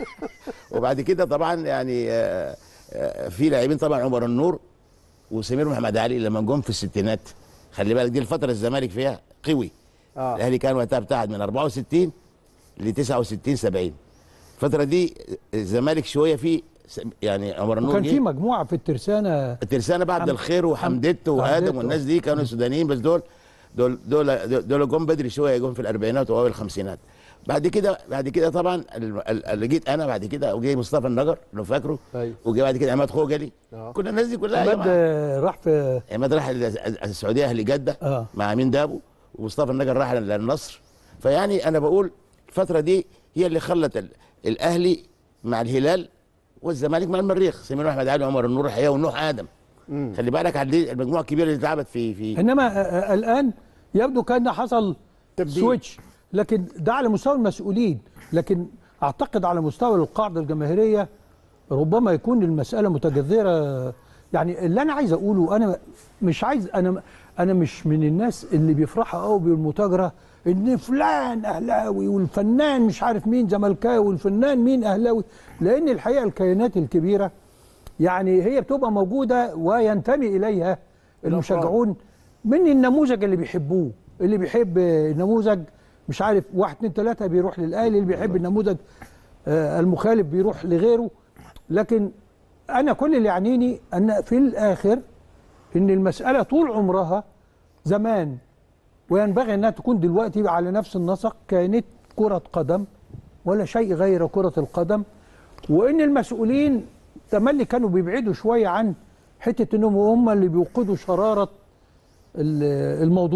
وبعد كده طبعا يعني آه آه في لاعبين طبعا، عمر النور وسمير محمد علي لما جم في الستينات. خلي بالك دي الفتره الزمالك فيها قوي. آه. الاهلي كان وقتها ابتعد من أربعة وستين ل تسعة وستين سبعين. الفتره دي الزمالك شويه في يعني عمر النور، وكان في مجموعه في الترسانه الترسانه بعد الخير وحمدت وادم والناس دي كانوا سودانيين، بس دول دول دول دول جم بدري شويه، جم في الاربعينات واوائل الخمسينات. بعد كده بعد كده طبعا اللي جيت انا بعد كده، وجي مصطفى النجر لو فاكره، وجي بعد كده عماد خوجلي. آه. كل الناس دي كلها عماد راح في عماد راح السعوديه اهل جده آه. مع مين دابو، ومصطفى النجر راح للنصر. فيعني انا بقول الفتره دي هي اللي خلت الاهلي مع الهلال والزمالك مع المريخ، سمير احمد علي وعمر النور الحقيقه ونوح ادم. مم. خلي بالك على المجموعه الكبيره اللي اتلعبت في في انما الان يبدو كان حصل تبديل سويتش، لكن ده على مستوى المسؤولين، لكن اعتقد على مستوى القاعده الجماهيريه ربما يكون المساله متجذره. يعني اللي انا عايز اقوله، انا مش عايز انا انا مش من الناس اللي بيفرحوا قوي بالمتاجره ان فلان اهلاوي والفنان مش عارف مين زملكاوي والفنان مين اهلاوي، لان الحقيقه الكيانات الكبيره يعني هي بتبقى موجوده وينتمي اليها المشجعون من النموذج اللي بيحبوه. اللي بيحب النموذج مش عارف واحد اتنين تلاته بيروح للاهلي، اللي بيحب النموذج آه المخالف بيروح لغيره. لكن انا كل اللي يعنيني ان في الاخر ان المساله طول عمرها زمان وينبغي انها تكون دلوقتي على نفس النسق، كانت كره قدم ولا شيء غير كره القدم، وان المسؤولين تملي كانوا بيبعدوا شويه عن حته انهم هم اللي بيوقدوا شراره الموضوع.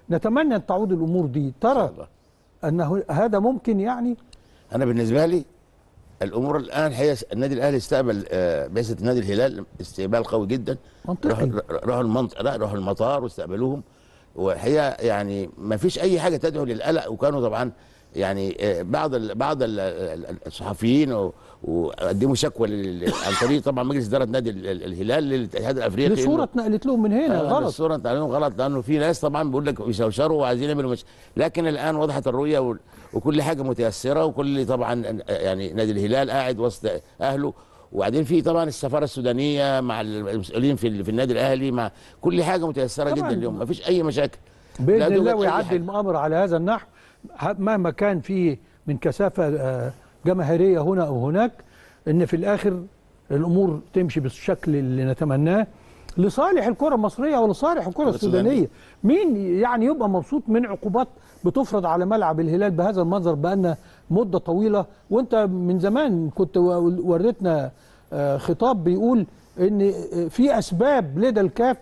نتمنى ان تعود الامور دي. ترى انه هذا ممكن يعني؟ انا بالنسبه لي الامور الان هي النادي الاهلي استقبل آه، بعثه النادي الهلال استقبال قوي جدا. منطقي. راحوا المنطقه، لا راحوا المطار واستقبلوهم، وهي يعني ما فيش اي حاجه تدعو للقلق. وكانوا طبعا يعني آه، بعض ال بعض ال الصحفيين وقدموا شكوى عن طريق طبعا مجلس اداره نادي الهلال للاتحاد الافريقي. الصوره اتنقلت لهم من هنا غلط. الصوره اتنقلت لهم غلط، لانه في ناس طبعا بيقول لك يشوشروا وعايزين يعملوا مش... لكن الان وضحت الرؤيه وكل حاجه متيسره، وكل طبعا يعني نادي الهلال قاعد وسط اهله. وبعدين في طبعا السفاره السودانيه مع المسؤولين في في النادي الاهلي، مع كل حاجه متيسره جدا اليوم، ما فيش اي مشاكل باذن الله. ويعدي الامر على هذا النحو مهما كان فيه من كثافه جماهيريه هنا او هناك، ان في الاخر الامور تمشي بالشكل اللي نتمناه لصالح الكره المصريه ولصالح الكره السودانيه. مين يعني يبقى مبسوط من عقوبات بتفرض على ملعب الهلال بهذا المنظر بقالنا مده طويله؟ وانت من زمان كنت وريتنا خطاب بيقول ان في اسباب لدى الكاف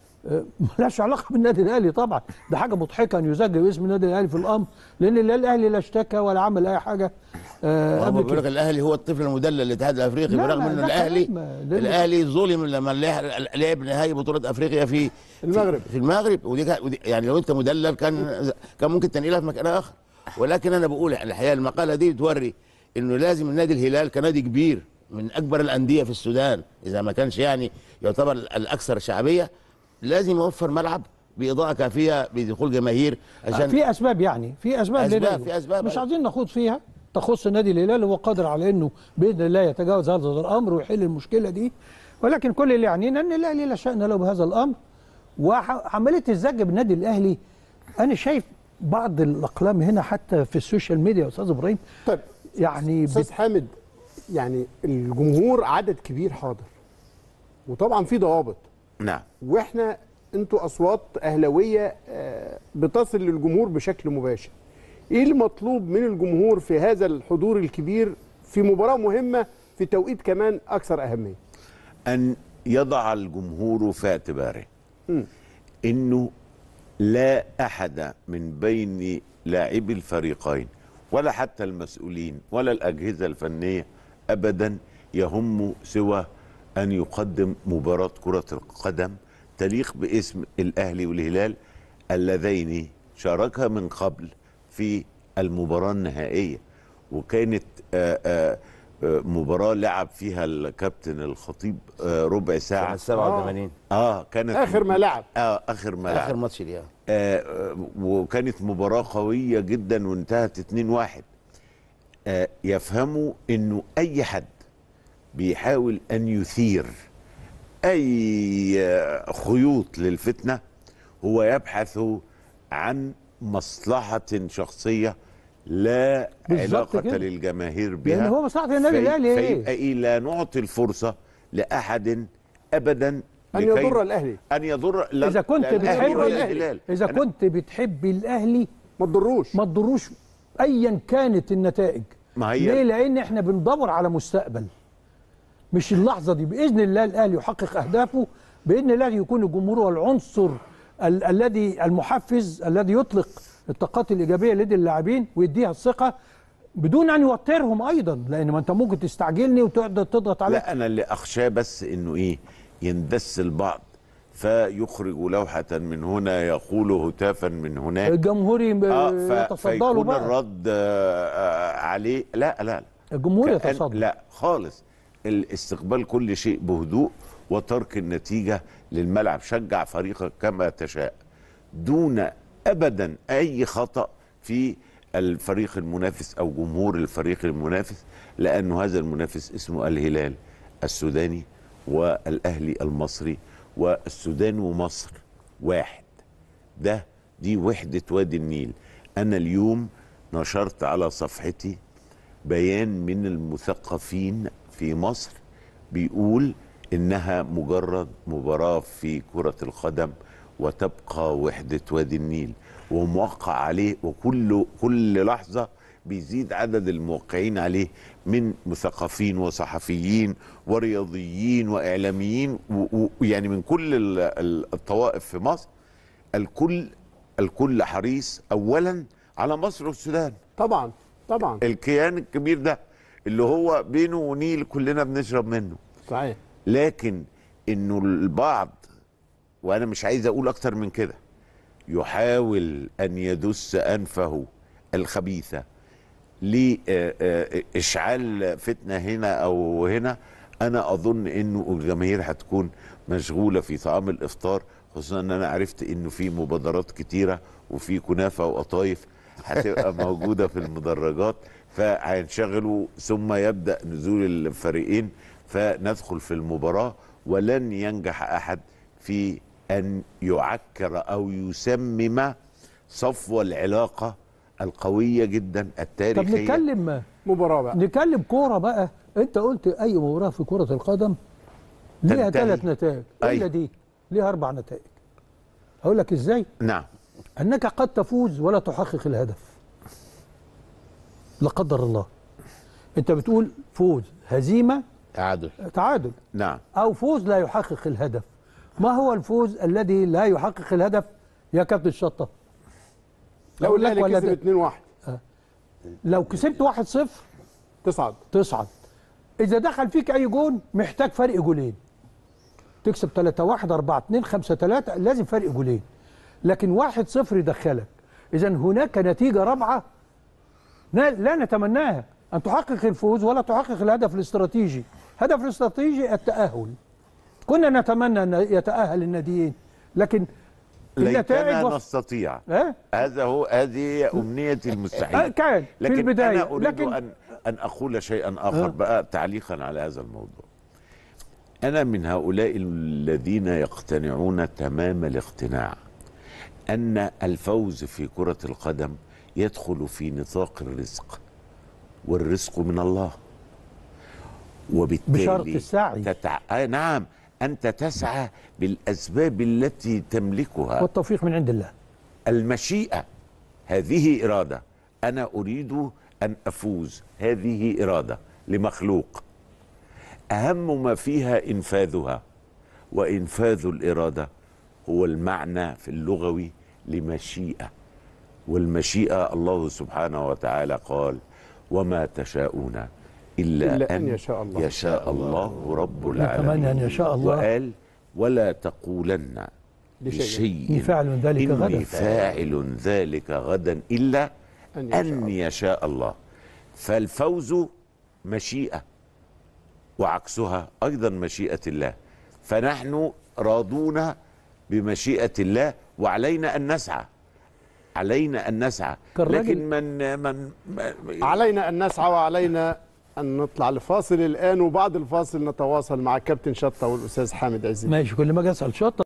ملهاش علاقه بالنادي الاهلي. طبعا ده حاجه مضحكه ان يسجل باسم النادي الاهلي في الامر، لان الاهلي لا اشتكى ولا عمل اي حاجه آه قبل كده. بيقول لك الاهلي هو الطفل المدلل للاتحاد الافريقي، برغم انه الاهلي الاهلي ظلم لما لعب نهائي بطوله افريقيا في المغرب في المغرب ودي, ودي يعني لو انت مدلل كان كان ممكن تنقلها في مكان اخر. ولكن انا بقول الحقيقه المقاله دي بتوري انه لازم النادي الهلال كنادي كبير من اكبر الانديه في السودان، اذا ما كانش يعني يعتبر الاكثر شعبيه، لازم يوفر ملعب باضاءه كافيه بدخول جماهير. عشان في اسباب يعني في اسباب, أسباب في اسباب مش عايزين نخوض فيها تخص النادي الهلال، هو قادر على انه باذن الله يتجاوز هذا الامر ويحل المشكله دي. ولكن كل اللي يعنينا ان الاهلي لا شان له بهذا الامر. وعمليه الزج بالنادي الاهلي، انا شايف بعض الاقلام هنا حتى في السوشيال ميديا يا استاذ ابراهيم. طيب يعني استاذ بت... حامد، يعني الجمهور عدد كبير حاضر وطبعا في ضوابط. نعم. واحنا انتوا اصوات اهلاويه بتصل للجمهور بشكل مباشر. ايه المطلوب من الجمهور في هذا الحضور الكبير في مباراه مهمه في توقيت كمان اكثر اهميه؟ ان يضع الجمهور في اعتباره م. انه لا احد من بين لاعبي الفريقين ولا حتى المسؤولين ولا الاجهزه الفنيه ابدا يهم سوى ان يقدم مباراه كره القدم تليق باسم الاهلي والهلال اللذين شاركا من قبل في المباراه النهائيه، وكانت آآ آآ مباراه لعب فيها الكابتن الخطيب ربع ساعه سبعة وثمانين اه كانت اخر ما لعب اه اخر ما لعب اخر ماتش ليها آه وكانت مباراه قويه جدا وانتهت اتنين واحد. آه يفهموا انه اي حد بيحاول ان يثير اي خيوط للفتنه هو يبحث عن مصلحه شخصيه لا علاقه كده للجماهير بها، يعني هو مصلحه النادي الاهلي ايه؟ فيبقى ايه؟ لا نعطي الفرصه لاحد ابدا ان يضر الاهلي، ان يضر لا اذا كنت بتحب الاهلي اذا كنت بتحب الاهلي ما تضروش ما تضروش ايا كانت النتائج. ما هي ليه؟ لان احنا بندور على مستقبل، مش اللحظه دي. باذن الله الاهلي يحقق اهدافه، باذن الله يكون الجمهور هو العنصر ال الذي المحفز الذي يطلق الطاقات الايجابيه لدى اللاعبين ويديها الثقه بدون ان يوترهم ايضا، لان ما انت ممكن تستعجلني وتقعد تضغط عليك. لا انا اللي اخشاه بس انه ايه، يندس البعض فيخرج لوحه من هنا يقول هتافا من هناك الجمهوري آه يتصدى له بقى الرد آه عليه. لا لا لا الجمهور يتصدى، لا خالص. الاستقبال كل شيء بهدوء وترك النتيجه للملعب. شجع فريقك كما تشاء دون ابدا اي خطأ في الفريق المنافس او جمهور الفريق المنافس، لانه هذا المنافس اسمه الهلال السوداني والاهلي المصري، والسودان ومصر واحد. ده دي وحدة وادي النيل. انا اليوم نشرت على صفحتي بيان من المثقفين في مصر بيقول انها مجرد مباراة في كرة القدم وتبقى وحدة وادي النيل، وموقع عليه، وكل كل لحظة بيزيد عدد الموقعين عليه من مثقفين وصحفيين ورياضيين وإعلاميين ويعني من كل الطوائف في مصر. الكل الكل حريص اولا على مصر والسودان. طبعا طبعا الكيان الكبير ده اللي هو بينه ونيل كلنا بنشرب منه. صحيح. لكن انه البعض، وانا مش عايز اقول اكتر من كده، يحاول ان يدس انفه الخبيثه لاشعال فتنه هنا او هنا. انا اظن انه الجماهير هتكون مشغوله في طعام الافطار، خصوصا ان انا عرفت انه في مبادرات كتيره وفي كنافه وقطايف هتبقى موجوده في المدرجات، فهينشغلوا ثم يبدا نزول الفريقين فندخل في المباراه. ولن ينجح احد في ان يعكر او يسمم صفو العلاقه القويه جدا التاريخيه. طب نتكلم مباراه بقى، نتكلم كوره بقى. انت قلت اي مباراه في كره القدم ليها ثلاث نتائج، الا دي ليها اربع نتائج. هقول لك ازاي؟ نعم. انك قد تفوز ولا تحقق الهدف، لا قدر الله. انت بتقول فوز، هزيمه، تعادل تعادل نعم. او فوز لا يحقق الهدف. ما هو الفوز الذي لا يحقق الهدف يا كابتن شطه؟ لو الاهلي كسب اتنين واحد، لو كسبت واحد صفر تصعد تصعد. اذا دخل فيك اي جون محتاج فرق جولين. تكسب ثلاثة واحد أربعة اتنين خمسة ثلاثة، لازم فرق جولين. لكن واحد صفر يدخلك. اذا هناك نتيجه رابعه لا نتمناها، ان تحقق الفوز ولا تحقق الهدف الاستراتيجي. هدف الاستراتيجي التاهل. كنا نتمنى ان يتاهل الناديين، لكن ليتنا نستطيع. أه؟ هذا هو هذه امنيتي المستحيله. كان لكن في البدايه انا اريد لكن ان ان اقول شيئا اخر. أه؟ بقى تعليقا على هذا الموضوع. انا من هؤلاء الذين يقتنعون تمام الاقتناع ان الفوز في كره القدم يدخل في نطاق الرزق، والرزق من الله، وبالتالي بشرط السعي. تتع... آه نعم، أنت تسعى بالأسباب التي تملكها، والتوفيق من عند الله. المشيئة هذه إرادة، أنا أريد أن أفوز، هذه إرادة لمخلوق، أهم ما فيها إنفاذها. وإنفاذ الإرادة هو المعنى في اللغوي لمشيئة، والمشيئة الله سبحانه وتعالى قال: وما تشاءون إلا, إلا أن يشاء الله, يشاء الله رب العالمين. أن يشاء الله. وقال: ولا تقولن لشيء فاعل ذلك غدا إني فاعل ذلك غدا إلا أن يشاء, أن يشاء الله. فالفوز مشيئة، وعكسها أيضا مشيئة الله. فنحن راضون بمشيئة الله، وعلينا أن نسعى، علينا أن نسعى. لكن من, من, من علينا أن نسعى، وعلينا أن نطلع لفاصل الآن، وبعد الفاصل نتواصل مع كابتن شطة والأستاذ حامد عزيز. ماشي. كل ما أجي أسأل شطة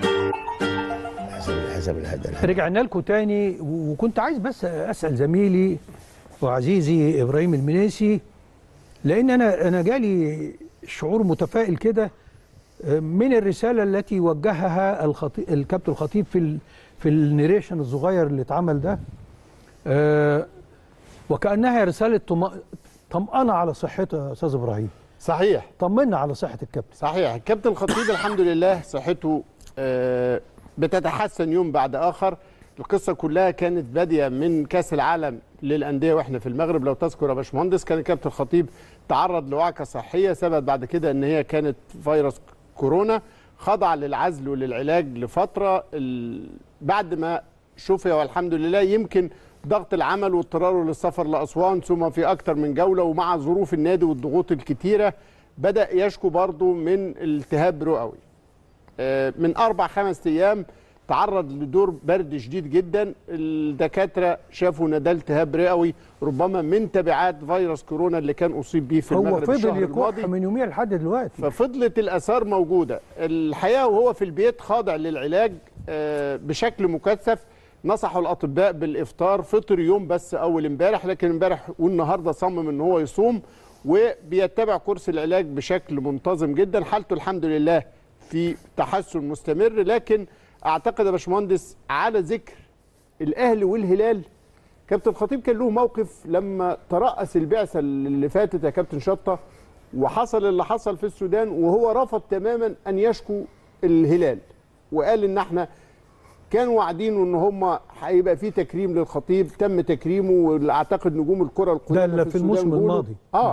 حسب حسب الهدف. رجعنا لكم تاني، وكنت عايز بس أسأل زميلي وعزيزي إبراهيم المنيسي، لأن أنا أنا جالي شعور متفائل كده من الرسالة التي وجهها الخطيب الكابتن الخطيب في ال في النيريشن الصغير اللي اتعمل ده، أه وكأنها رسالة طمأنة على صحته يا أستاذ إبراهيم. صحيح، طمنا على صحة الكابتن. صحيح. الكابتن الخطيب الحمد لله صحته أه بتتحسن يوم بعد آخر. القصة كلها كانت بادية من كأس العالم للأندية وإحنا في المغرب. لو تذكر يا باشمهندس، كان الكابتن الخطيب تعرض لوعكة صحية ثبت بعد كده إن هي كانت فيروس كورونا، خضع للعزل وللعلاج لفترة. بعد ما شفي والحمد لله، يمكن ضغط العمل واضطراره للسفر لأسوان ثم في أكتر من جولة، ومع ظروف النادي والضغوط الكتيرة بدأ يشكو برضه من التهاب رئوي. من أربع خمس أيام تعرض لدور برد شديد جدا. الدكاترة شافوا ان ده التهاب رئوي ربما من تبعات فيروس كورونا اللي كان أصيب به في المغرب الشهر الماضي. هو فضل يكح من يومين لحد دلوقتي، ففضلت الآثار موجودة. الحقيقة وهو في البيت خاضع للعلاج بشكل مكثف. نصحوا الأطباء بالإفطار، فطر يوم بس أول امبارح، لكن امبارح والنهارده صمم ان هو يصوم، وبيتبع كورس العلاج بشكل منتظم جدا. حالته الحمد لله في تحسن مستمر. لكن اعتقد يا باشمهندس على ذكر الاهلي والهلال، كابتن الخطيب كان له موقف لما ترأس البعثه اللي فاتت يا كابتن شطه، وحصل اللي حصل في السودان، وهو رفض تماما ان يشكو الهلال، وقال ان احنا كانوا واعدينه ان هم هيبقى في تكريم للخطيب، تم تكريمه، واعتقد نجوم الكره القدامى ده في الموسم الماضي. اه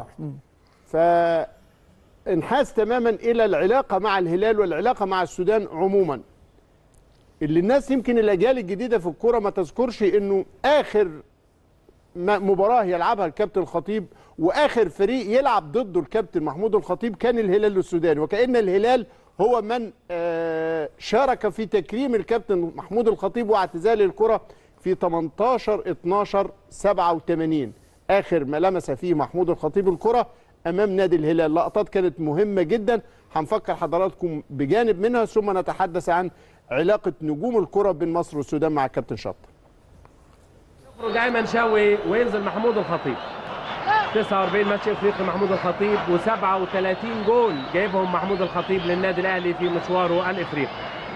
فانحاز تماما الى العلاقه مع الهلال والعلاقه مع السودان عموما. اللي الناس يمكن الاجيال الجديده في الكوره ما تذكرش انه اخر مباراه يلعبها الكابتن الخطيب واخر فريق يلعب ضده الكابتن محمود الخطيب كان الهلال السوداني، وكأن الهلال هو من شارك في تكريم الكابتن محمود الخطيب واعتزال الكره في تمنتاشر اتناشر سبعة وتمانين، اخر ما لمس فيه محمود الخطيب الكره امام نادي الهلال. لقطات كانت مهمه جدا، هنفكر حضراتكم بجانب منها ثم نتحدث عن علاقه نجوم الكره بين مصر والسودان مع الكابتن شطه. يخرج ايمن شوقي وينزل محمود الخطيب. تسعة وأربعين ماتش افريقي محمود الخطيب وسبعة وتلاتين جول جايبهم محمود الخطيب للنادي الاهلي في مشواره الافريقي.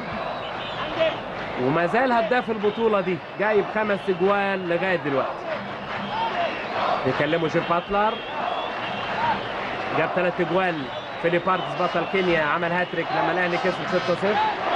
وما زال هداف البطوله دي، جايب خمس اجوال لغايه دلوقتي. يكلموا شير باتلر، جاب ثلاث اجوال. فيليب بارتس بطل كينيا عمل هاتريك لما الاهلي كسب ستة صفر،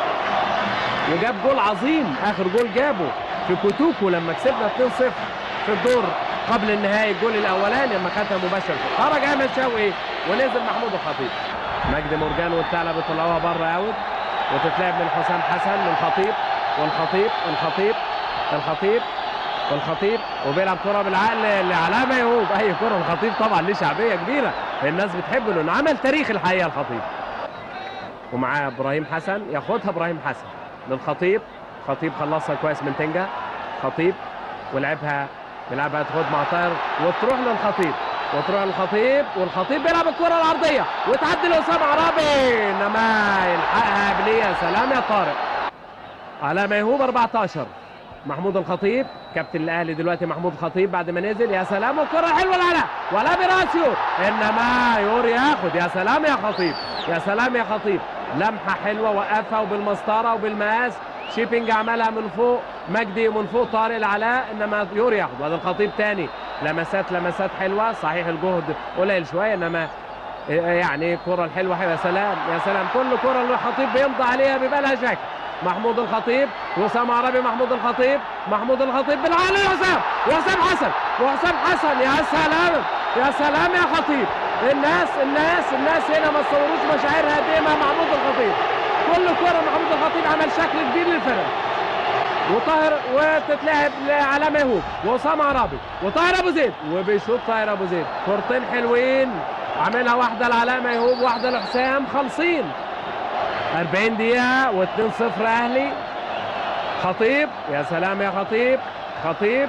وجاب جول عظيم اخر جول جابه في كوتوكو لما كسبنا اتنين صفر في الدور قبل النهائي. الجول الاولاني لما خدها مباشر، خرج ايمن شوقي ونزل محمود الخطيب. مجدي مورجان والثعلب بيطلعوها بره اوت، وتتلعب من حسام حسن للخطيب، والخطيب الخطيب الخطيب والخطيب وبيلعب كره بالعقل لعلاء ميهوب. اي كره الخطيب طبعا ليه شعبيه كبيره، الناس بتحبه لانه عمل تاريخ الحقيقه الخطيب. ومعاه ابراهيم حسن، ياخدها ابراهيم حسن للخطيب. خطيب خلصها كويس من تنجا. خطيب ولعبها بيلعبها تاخد مع طاهر وتروح للخطيب وتروح للخطيب والخطيب بيلعب الكره العرضيه وتعدي لاسامه عرابي، انما يلحقها قبليه. يا سلام يا طارق. على ميهوب أربعتاشر. محمود الخطيب كابتن الاهلي دلوقتي، محمود الخطيب بعد ما نزل. يا سلام والكره حلوه لعلاء ولا براسيو، انما يور ياخد. يا سلام يا خطيب، يا سلام يا خطيب. لمحه حلوه وقفها وبالمسطره وبالمقاس. شيبينج عملها من فوق، مجدي من فوق طارق العلاء، انما يور ياخد. وادي الخطيب تاني، لمسات لمسات حلوه. صحيح الجهد قليل شويه، انما يعني الكره الحلوه. يا سلام يا سلام، كل كره اللي الخطيب بيمضي عليها بيبقى لها شكل. محمود الخطيب وسام عربي. محمود الخطيب محمود الخطيب بالعالي وحسام وحسام حسن وحسام حسن. يا سلام يا سلام يا خطيب. الناس الناس الناس هنا ما تصوروش مشاعرها قد ايه مع محمود الخطيب. كل كره محمود الخطيب عمل شكل كبير للفرقه. وطاهر وتتلعب لعلاء ميهوب واسامه عرابي وطاهر ابو زيد، وبيشوط طاهر ابو زيد كورتين حلوين. عاملها واحده لعلاء ميهوب واحده لحسام. خالصين. أربعين دقيقة واتنين صفر اهلي. خطيب، يا سلام يا خطيب. خطيب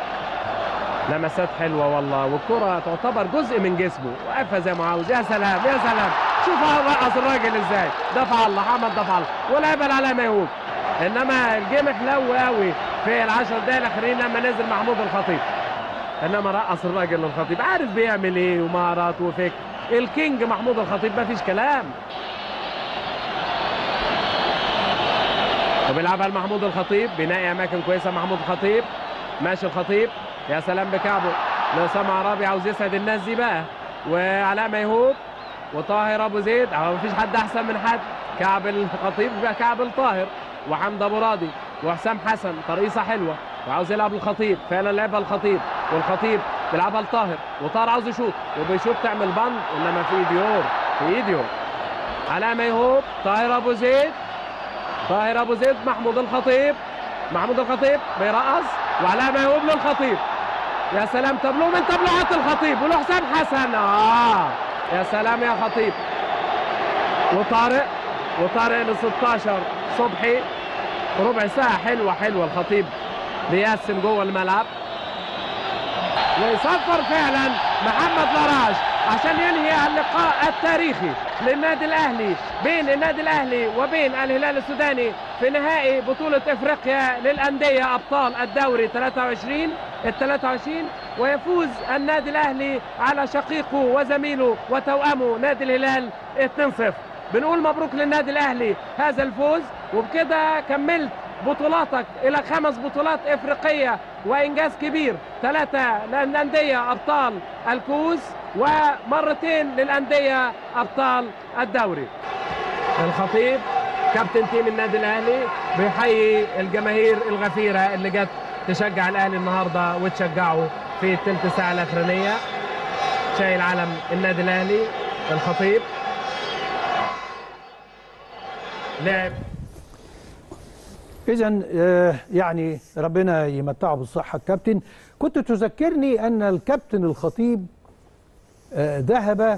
لمسات حلوه والله، والكره تعتبر جزء من جسمه، وقفها زي ما عاوز. يا سلام يا سلام، شوف رقص الراجل ازاي. دفع الله محمد، دفع الله ولعبها لعلاء ميهوب. انما الجيم حلو قوي في العشر دقايق الاخرين لما نزل محمود الخطيب. انما رقص الراجل الخطيب، عارف بيعمل ايه ومهارات وفكر. الكينج محمود الخطيب ما فيش كلام. وبيلعبها لمحمود الخطيب، بينقي اماكن كويسه محمود الخطيب. ماشي الخطيب، يا سلام بكعبه لاسامه عرابي، عاوز يسعد الناس دي بقى. وعلاء ميهوب وطاهر ابو زيد، ما فيش حد احسن من حد. كعب الخطيب بقى كعب الطاهر، وحمد ابو راضي وحسام حسن. ترقيصه حلوه وعاوز يلعب الخطيب، فعلا لعبها الخطيب، والخطيب بيلعبها لطاهر، وطاهر عاوز يشوط وبيشوط تعمل بند، انما في ايديور في ايديور. علاء ميهوب، طاهر ابو زيد، طاهر ابو زيد، محمود الخطيب، محمود الخطيب بيرقص وعلاء ميهوب للخطيب. يا سلام، تابلو من تابلوهات الخطيب ولحسام حسن. اه يا سلام يا خطيب. وطارق وطارق ل ستاشر صبحي. ربع ساعة حلوة حلوة الخطيب بيقسم جوه الملعب، ويصفر فعلا محمد لراج عشان ينهي اللقاء التاريخي للنادي الاهلي، بين النادي الاهلي وبين الهلال السوداني في نهائي بطولة افريقيا للاندية ابطال الدوري ثلاثة وعشرين ال ثلاثة وعشرين، ويفوز النادي الاهلي على شقيقه وزميله وتوأمه نادي الهلال اتنين صفر. بنقول مبروك للنادي الاهلي هذا الفوز، وبكده كملت بطولاتك الى خمس بطولات افريقيه وانجاز كبير، ثلاثه للانديه ابطال الكؤوس ومرتين للانديه ابطال الدوري. الخطيب كابتن تيم النادي الاهلي بيحيي الجماهير الغفيره اللي جت تشجع الاهلي النهارده وتشجعه في الثلث ساعه الاخرانيه. شايل علم النادي الاهلي الخطيب لعب. إذا يعني ربنا يمتعه بالصحة الكابتن. كنت تذكرني أن الكابتن الخطيب ذهب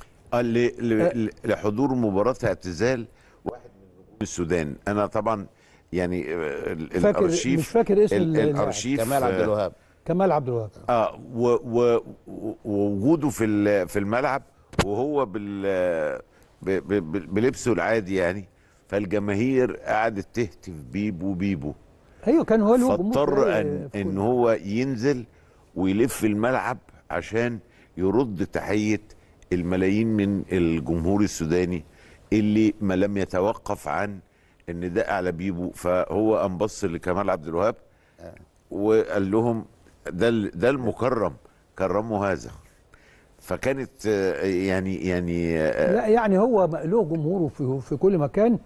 لحضور مباراة اعتزال واحد من نجوم السودان. أنا طبعا يعني فاكر الأرشيف مش فاكر اسم الأرشيف كمال عبد الوهاب. كمال عبد الوهاب اه ووجوده في في الملعب وهو بال بلبسه العادي يعني، فالجماهير قعدت تهتف بيبو بيبو. ايوه كان هو له فاضطر ان ان هو ينزل ويلف الملعب عشان يرد تحيه الملايين من الجمهور السوداني اللي ما لم يتوقف عن ان ده على بيبو. فهو قام بص لكمال عبد الوهاب وقال لهم ده ده المكرم، كرموا هذا. فكانت يعني يعني لا يعني هو له جمهوره في في كل مكان،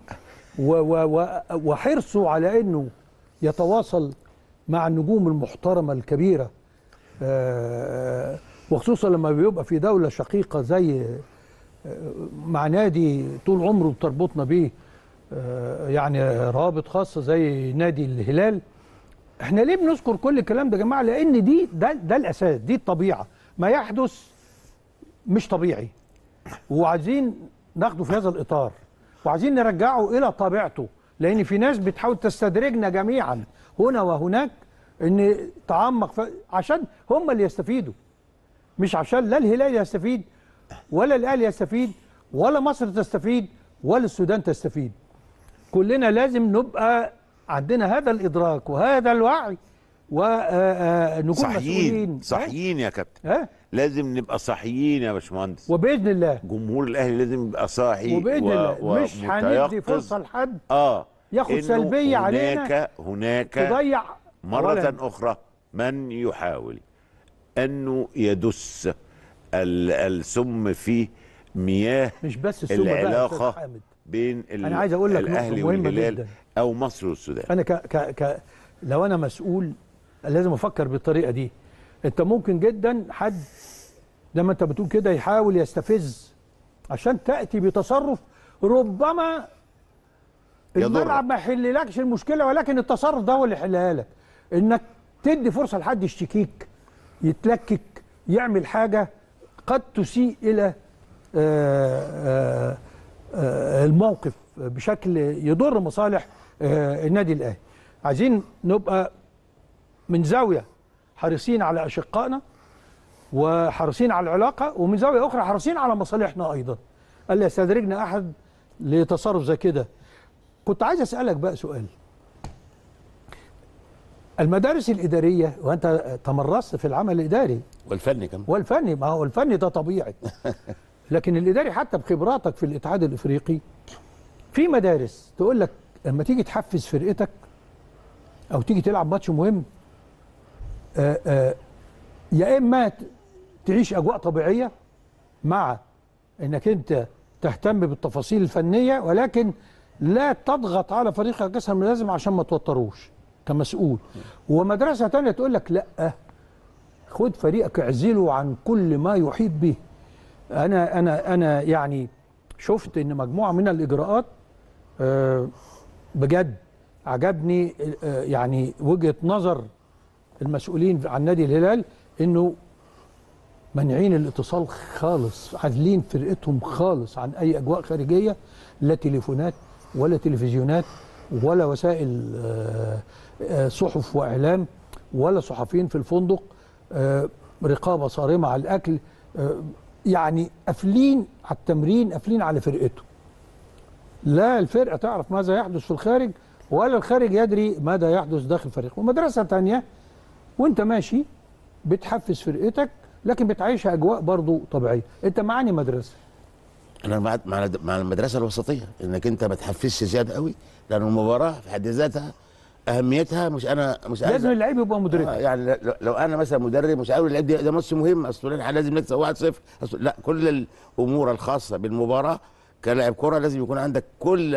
وحرصه على انه يتواصل مع النجوم المحترمه الكبيره، وخصوصا لما بيبقى في دوله شقيقه زي مع نادي طول عمره بتربطنا بيه يعني رابط خاصه زي نادي الهلال. احنا ليه بنذكر كل الكلام ده يا جماعه؟ لان دي ده ده الاساس، دي الطبيعه. ما يحدث مش طبيعي، وعايزين ناخده في هذا الاطار، وعايزين نرجعه الى طبيعته، لان في ناس بتحاول تستدرجنا جميعا هنا وهناك ان تعمق ف... عشان هم اللي يستفيدوا، مش عشان لا الهلال يستفيد ولا الاهلي يستفيد ولا مصر تستفيد ولا السودان تستفيد. كلنا لازم نبقى عندنا هذا الادراك وهذا الوعي ونكون صحيين صحيين يا كابتن. ها؟ لازم نبقى صحيين يا باشمهندس، وباذن الله جمهور الاهلي لازم يبقى صاحي وباذن و... الله و... مش هندي فرصه لحد اه ياخد سلبيه هناك علينا هناك هناك تضيع مره أولاً. اخرى من يحاول انه يدس ال... السم في مياه مش بس السم العلاقه بين ال... انا عايز اقول لك الاهلي والهلال جداً. او مصر والسودان. انا ك... ك... ك... لو انا مسؤول لازم افكر بالطريقه دي. انت ممكن جدا حد زي ما انت بتقول كده يحاول يستفز عشان تاتي بتصرف ربما الملعب ما يحللكش المشكله، ولكن التصرف ده هو اللي يحلها لك. انك تدي فرصه لحد يشتكيك، يتلكك، يعمل حاجه قد تسيء الى آآ آآ الموقف بشكل يضر مصالح النادي الاهلي. عايزين نبقى من زاويه حريصين على اشقائنا وحريصين على العلاقه، ومن زاويه اخرى حريصين على مصالحنا ايضا. الا يستدرجنا احد لتصرف زي كده. كنت عايز اسالك بقى سؤال. المدارس الاداريه، وانت تمرست في العمل الاداري والفني كمان، والفني، ما هو الفني ده طبيعي لكن الاداري حتى بخبراتك في الاتحاد الافريقي، في مدارس تقول لك لما تيجي تحفز فرقتك او تيجي تلعب ماتش مهم، آآ آآ يا اما تعيش اجواء طبيعيه مع انك انت تهتم بالتفاصيل الفنيه، ولكن لا تضغط على فريقك اكثر من اللازم عشان ما توتروش كمسؤول. ومدرسه ثانيه تقول لك لا، خد فريقك اعزله عن كل ما يحيط به. انا انا انا يعني شفت ان مجموعه من الاجراءات بجد عجبني، يعني وجهه نظر المسؤولين عن نادي الهلال انه منعين الاتصال خالص، عازلين فرقتهم خالص عن اي اجواء خارجيه، لا تليفونات ولا تلفزيونات ولا وسائل صحف واعلام ولا صحفيين في الفندق، رقابه صارمه على الاكل، يعني قافلين على التمرين، قافلين على فرقته. لا الفرقه تعرف ماذا يحدث في الخارج ولا الخارج يدري ماذا يحدث داخل فريقه. ومدرسه ثانيه وانت ماشي بتحفز فرقتك لكن بتعيشها اجواء برضو طبيعيه. انت معاني مدرسه. انا مع مع المدرسه الوسطيه، انك انت ما تحفزش زياده قوي، لان المباراه في حد ذاتها اهميتها مش انا مش لازم اللعيب يبقى مدرك. آه يعني لو انا مثلا مدرب مش عاوز اللعيب ده ماتش مهم، اصل لازم نكسب واحد صفر، لا، كل الامور الخاصه بالمباراه كلاعب كره لازم يكون عندك كل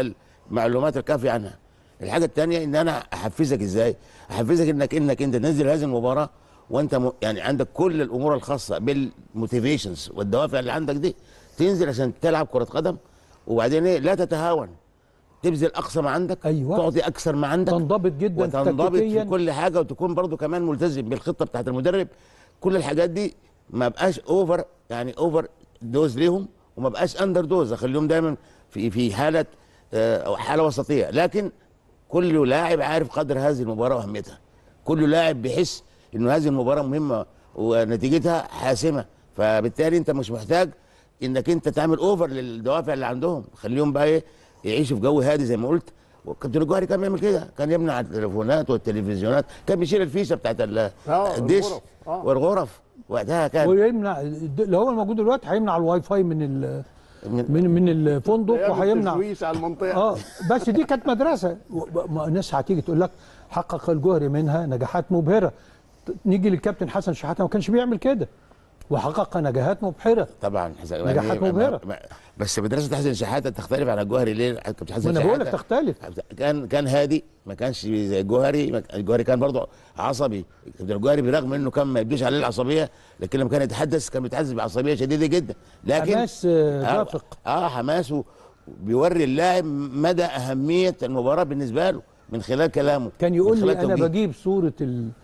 معلومات الكافيه عنها. الحاجه الثانيه ان انا احفزك ازاي؟ احفزك انك انك انت تنزل هذه المباراه وانت م... يعني عندك كل الامور الخاصه بالموتيفيشنز والدوافع اللي عندك دي، تنزل عشان تلعب كره قدم، وبعدين ايه لا تتهاون، تبذل اقصى ما عندك، أيوة. تعطي اكثر ما عندك، تنضبط جدا وتنضبط تكتيكياً. في كل حاجه، وتكون برضو كمان ملتزم بالخطه بتاعت المدرب. كل الحاجات دي ما بقاش اوفر، يعني اوفر دوز ليهم، وما بقاش اندر دوز، اخليهم دايما في في حاله او حاله وسطيه. لكن كل لاعب عارف قدر هذه المباراه واهميتها، كل لاعب بيحس انه هذه المباراه مهمه ونتيجتها حاسمه، فبالتالي انت مش محتاج انك انت تعمل اوفر للدوافع اللي عندهم، خليهم بقى ايه يعيشوا في جو هادي زي ما قلت. وكابتن الجوهري كان بيعمل كده، كان يمنع التليفونات والتلفزيونات، كان بيشيل الفيشه بتاعت الدش والغرف وقتها كان، ويمنع اللي هو الموجود دلوقتي هيمنع الواي فاي من ال من من الفندق، وهيمنع تشويش على المنطقه. اه بس دي كانت مدرسه. الناس هتيجي تقول لك حقق الجوهري منها نجاحات مبهره. نيجي للكابتن حسن شحاته ما كانش بيعمل كده، وحقق نجاحات مبهره طبعا. نجاحات مبهره. بس مدرسه حسن شحاته تختلف عن الجوهري ليه؟ كابتن حسن شحاته انا بقول لك تختلف. كان كان هادي، ما كانش زي الجوهري. الجوهري كان برضه عصبي. كابتن الجوهري برغم انه كان ما يبديش عليه العصبيه، لكن لما كان يتحدث كان بيتحدث بعصبيه شديده جدا. لكن حماس دافق. اه, آه حماسه بيوري اللاعب مدى اهميه المباراه بالنسبه له من خلال كلامه. كان يقول لي انا بجيب صوره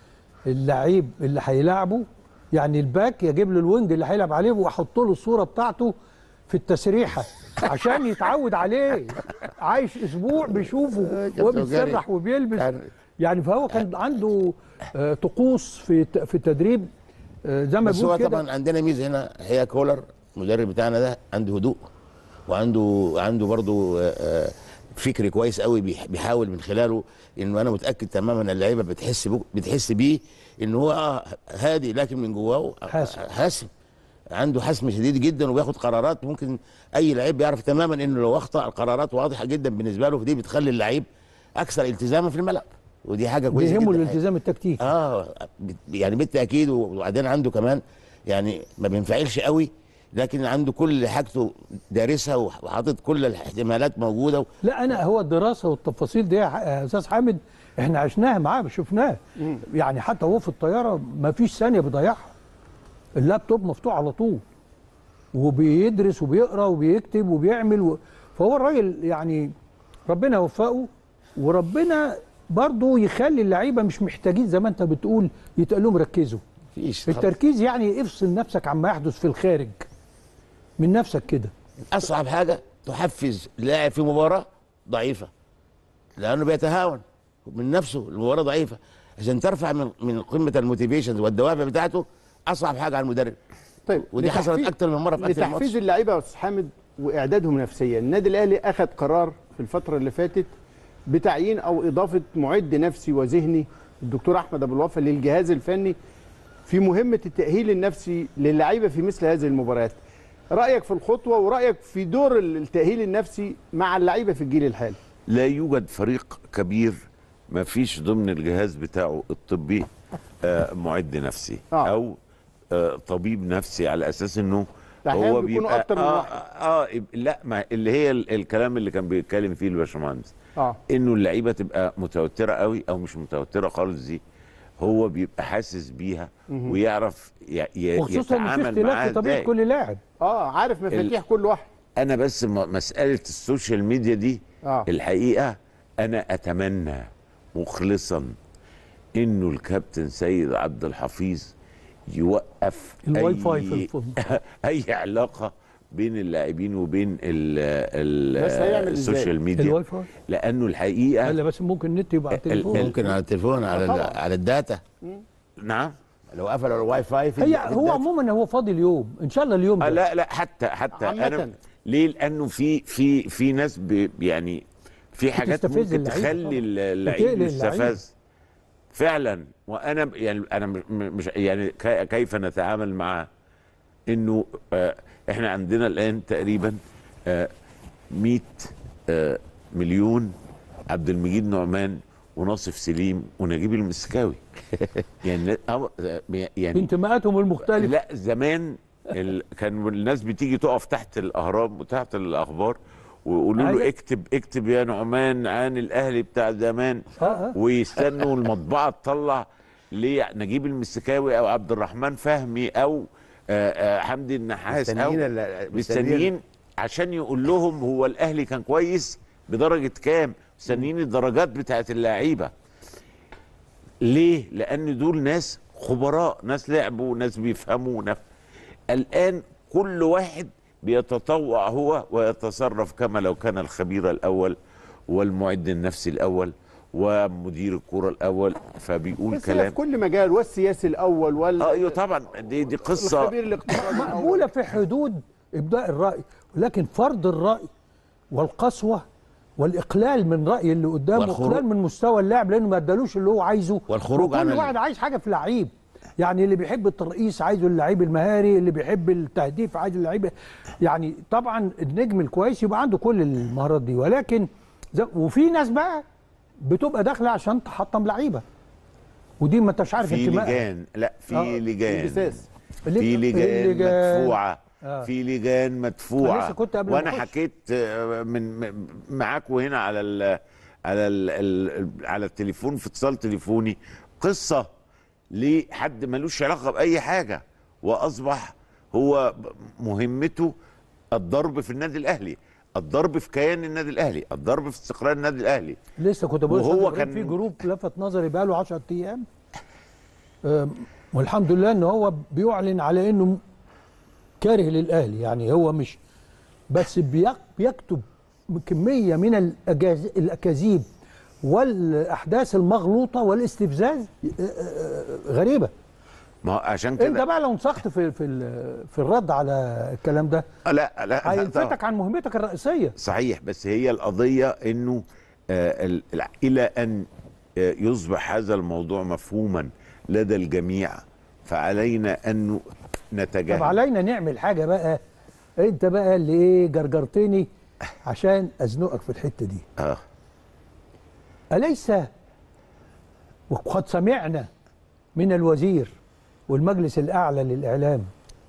اللعيب اللي هيلاعبه، يعني الباك يجيب له الوينج اللي هيلعب عليه واحط له الصوره بتاعته في التسريحه عشان يتعود عليه. عايش اسبوع بيشوفه وبيتسرح وبيلبس، يعني فهو كان عنده طقوس في في التدريب زي ما بيقول كده. بس هو طبعا عندنا ميزه هنا، هي كولر المدرب بتاعنا ده عنده هدوء، وعنده عنده برضه فكر كويس قوي بيحاول من خلاله انه انا متاكد تماما ان اللعيبه بتحس بتحس بيه ان هو اه هادي، لكن من جواه حاسم حاسم عنده حسم شديد جدا، وبياخد قرارات ممكن اي لعيب بيعرف تماما انه لو اخطا القرارات واضحه جدا بالنسبه له، فدي بتخلي اللعيب اكثر التزاما في الملعب، ودي حاجه كويسه جدا. بيهمه الالتزام التكتيكي اه يعني بالتاكيد. وبعدين عنده كمان يعني ما بينفعلش قوي، لكن عنده كل حاجته دارسها وحاطط كل الاحتمالات موجوده و... لا انا هو الدراسه والتفاصيل دي يا استاذ حامد احنا عشناها معاه شفناها. يعني حتى هو في الطياره ما فيش ثانيه بيضيعها، اللابتوب مفتوح على طول وبيدرس وبيقرا وبيكتب وبيعمل و... فهو الراجل يعني ربنا يوفقه، وربنا برضه يخلي اللعيبه مش محتاجين زي ما انت بتقول يتقال لهم ركزوا. فيش التركيز يعني افصل نفسك عما يحدث في الخارج من نفسك كده. اصعب حاجه تحفز لاعب في مباراه ضعيفه، لانه بيتهاون من نفسه، المباراه ضعيفه، عشان ترفع من من قمه الموتيفيشن والدوافع بتاعته اصعب حاجه على المدرب. طيب ودي حصلت اكتر من مره في اكتر من لتحفيز اللعيبه يا استاذ حامد واعدادهم نفسيا، النادي الاهلي اخذ قرار في الفتره اللي فاتت بتعيين او اضافه معد نفسي وذهني الدكتور احمد ابو الوفا للجهاز الفني في مهمه التاهيل النفسي للعيبه في مثل هذه المباريات. رايك في الخطوه ورأيك في دور التأهيل النفسي مع اللعيبه في الجيل الحالي؟ لا يوجد فريق كبير ما فيش ضمن الجهاز بتاعه الطبي آه معد نفسي آه. او آه طبيب نفسي، على اساس انه هو بيبقى أكتر من آه, واحد. اه لا ما اللي هي الكلام اللي كان بيتكلم فيه الباشمهندس اه انه اللعيبه تبقى متوتره قوي او مش متوتره خالص، دي هو بيبقى حاسس بيها ويعرف يتعامل معاها ازاي. كل لاعب اه عارف مفاتيح كل واحد. انا بس مساله السوشيال ميديا دي آه. الحقيقه انا اتمنى مخلصا انه الكابتن سيد عبد الحفيظ يوقف الواي فاي في الفندق اي علاقه بين اللاعبين وبين السوشيال ميديا الواي فاي، لانه الحقيقه لا بس ممكن النت يبقى على التليفون، ممكن على التليفون على على الداتا. نعم لو قفلوا الواي فاي في هي هو عموما هو فاضي اليوم ان شاء الله اليوم ده. آه لا لا حتى حتى عمتاً. انا ليه؟ لانه في في في ناس يعني في حاجات ممكن تخلي اللعيب يستفز فعلا. وانا يعني انا مش يعني كيف نتعامل مع انه آه احنا عندنا الان تقريبا آه مئة آه مليون عبد المجيد نعمان وناصف سليم ونجيب المسكاوي يعني يعني انتماءاتهم المختلفه. لا زمان ال... كان الناس بتيجي تقف تحت الاهرام وتحت الاخبار ويقولوا له اكتب اكتب يا نعمان عن الاهلي بتاع زمان، ويستنوا المطبعه تطلع ليه نجيب المسكاوي او عبد الرحمن فهمي او آآ آآ حمدي النحاس او مستنيين عشان يقول لهم هو الاهلي كان كويس بدرجه كام، مستنيين الدرجات بتاعت اللعيبه. ليه؟ لان دول ناس خبراء، ناس لعبوا، ناس بيفهموا. نف... الان كل واحد بيتطوع هو ويتصرف كما لو كان الخبير الاول والمعد النفسي الاول ومدير الكوره الاول، فبيقول بس كلام في كل مجال، والسياسي الاول وال اه ايوه طبعا. دي دي قصه الخبير الاقتصادي مقبوله في حدود ابداء الراي، ولكن فرض الراي والقسوه والاقلال من راي اللي قدامه واقلال من مستوى اللاعب لانه ما ادالوش اللي هو عايزه، والخروج عن كل واحد عايز حاجه في لعيب. يعني اللي بيحب الترقيص عايزه اللعيب المهاري، اللي بيحب التهديف عايز اللعيب. يعني طبعا النجم الكويس يبقى عنده كل المهارات دي، ولكن وفي ناس بقى بتبقى داخله عشان تحطم لعيبه، ودي ما انتش عارف في انتمائها. لجان. لا في آه. لجان في لجان مدفوعه آه. في لجان مدفوعه. لسه كنت قبل وانا ما أخش. حكيت من معاكم هنا على ال على ال ال على التليفون، في اتصال تليفوني، قصه لحد ملوش علاقه باي حاجه، واصبح هو مهمته الضرب في النادي الاهلي، الضرب في كيان النادي الاهلي، الضرب في استقرار النادي الاهلي. لسه كنت بقول وهو كان في جروب لفت نظري بقاله عشرة ايام، والحمد لله ان هو بيعلن على انه كاره للاهلي. يعني هو مش بس بيكتب كميه من الاكاذيب والاحداث المغلوطه والاستفزاز غريبه. ما عشان كده انت بقى لو نسخت في في في الرد على الكلام ده لا لا هيلفتك عن مهمتك الرئيسيه. صحيح، بس هي القضيه انه آه الى ان آه يصبح هذا الموضوع مفهوما لدى الجميع، فعلينا ان نتجاهل. طب علينا نعمل حاجه بقى. انت بقى اللي ايه جرجرتني عشان ازنقك في الحته دي. اه اليس وقد سمعنا من الوزير والمجلس الاعلى للاعلام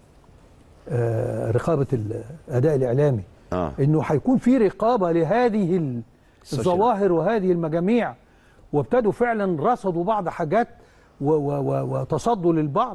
آه رقابه الاداء الاعلامي آه. انه هيكون في رقابه لهذه الظواهر وهذه المجاميع، وابتدوا فعلا رصدوا بعض حاجات وتصدوا للبعض.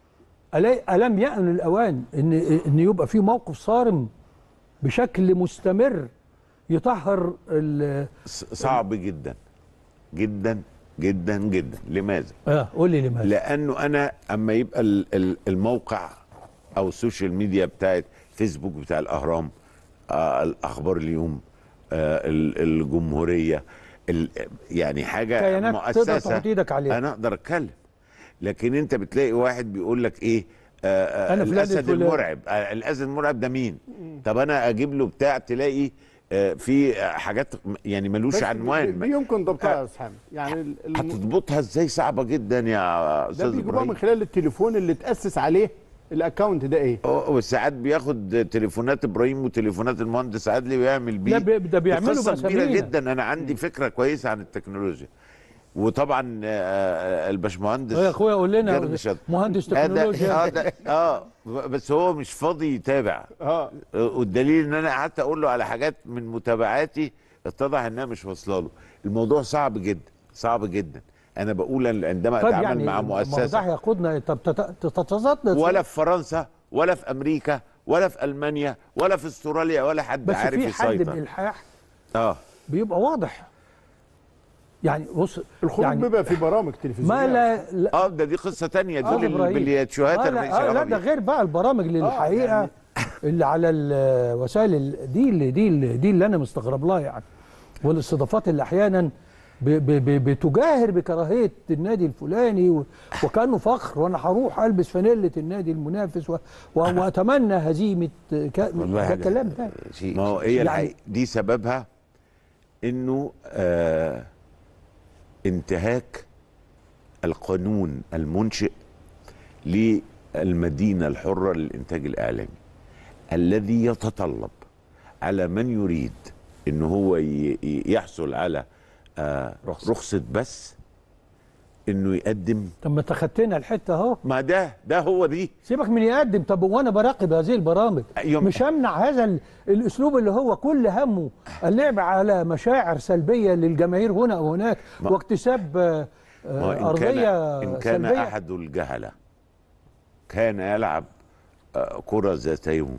ألم يأن الأوان إن إن يبقى في موقف صارم بشكل مستمر يطهر ال صعب جدا جدا جدا جدا. لماذا؟ اه قول لي لماذا؟ لأنه أنا أما يبقى الموقع أو السوشيال ميديا بتاعت فيسبوك بتاع الأهرام، آه الأخبار اليوم، آه الجمهورية، يعني حاجة مؤسسة تحط ايدك عليها، أنا أقدر أتكلم. لكن انت بتلاقي واحد بيقول لك ايه آآ أنا الاسد المرعب. آه الاسد المرعب ده مين؟ طب انا اجيب له بتاع تلاقي آه في حاجات يعني ملوش عنوان. دي يمكن ضبطها يا استاذ حامد. يعني هتضبطها ازاي؟ صعبه جدا يا استاذ ابراهيم. ده بيجيبوها من خلال التليفون اللي اتاسس عليه الاكونت ده ايه؟ اه وساعات بياخد تليفونات ابراهيم وتليفونات المهندس عدلي ويعمل بيه. ده بيعملوا قصه كبيره جدا. انا عندي فكره كويسه عن التكنولوجيا، وطبعا الباشمهندس يا اخويا قول لنا مهندس تكنولوجيا. اه اه بس هو مش فاضي يتابع. اه والدليل ان انا قعدت اقول له على حاجات من متابعاتي اتضح انها مش واصله له. الموضوع صعب جدا صعب جدا. انا بقول عندما طيب اتعامل يعني مع مؤسسه ما يقودنا. طب تتصدى ولا في فرنسا ولا في امريكا ولا في المانيا ولا في استراليا ولا حد عارف يسيطر. بس في حد بالالحاح اه بيبقى واضح. يعني بص الخروج يعني بيبقى في برامج تلفزيونيه. ما لا, لا اه ده دي قصه ثانيه. دول البلياتشوهات آه لا, آه لا ده غير بقى البرامج اللي الحقيقه يعني اللي على الوسائل دي اللي دي اللي دي اللي انا مستغرب لها يعني. والاستضافات اللي احيانا بتجاهر بكراهيه النادي الفلاني وكانه فخر، وانا هروح البس فانيله النادي المنافس واتمنى هزيمه. ده كلام ده. ما هو هي يعني دي سببها انه آه انتهاك القانون المنشئ للمدينة الحرة للإنتاج الإعلامي، الذي يتطلب على من يريد إن هو يحصل على آه رخصة بث انه يقدم. طب ما تخدتنا الحته اهو. ما ده ده هو دي. سيبك من يقدم. طب وانا براقب هذه البرامج يوم مش همنع هذا ال- الاسلوب اللي هو كل همه اللعب على مشاعر سلبيه للجماهير هنا او هناك ما- واكتساب آه، ما آه، إن كان ارضيه إن كان سلبيه. أحد الجهلة كان يلعب آه، كرة ذات يوم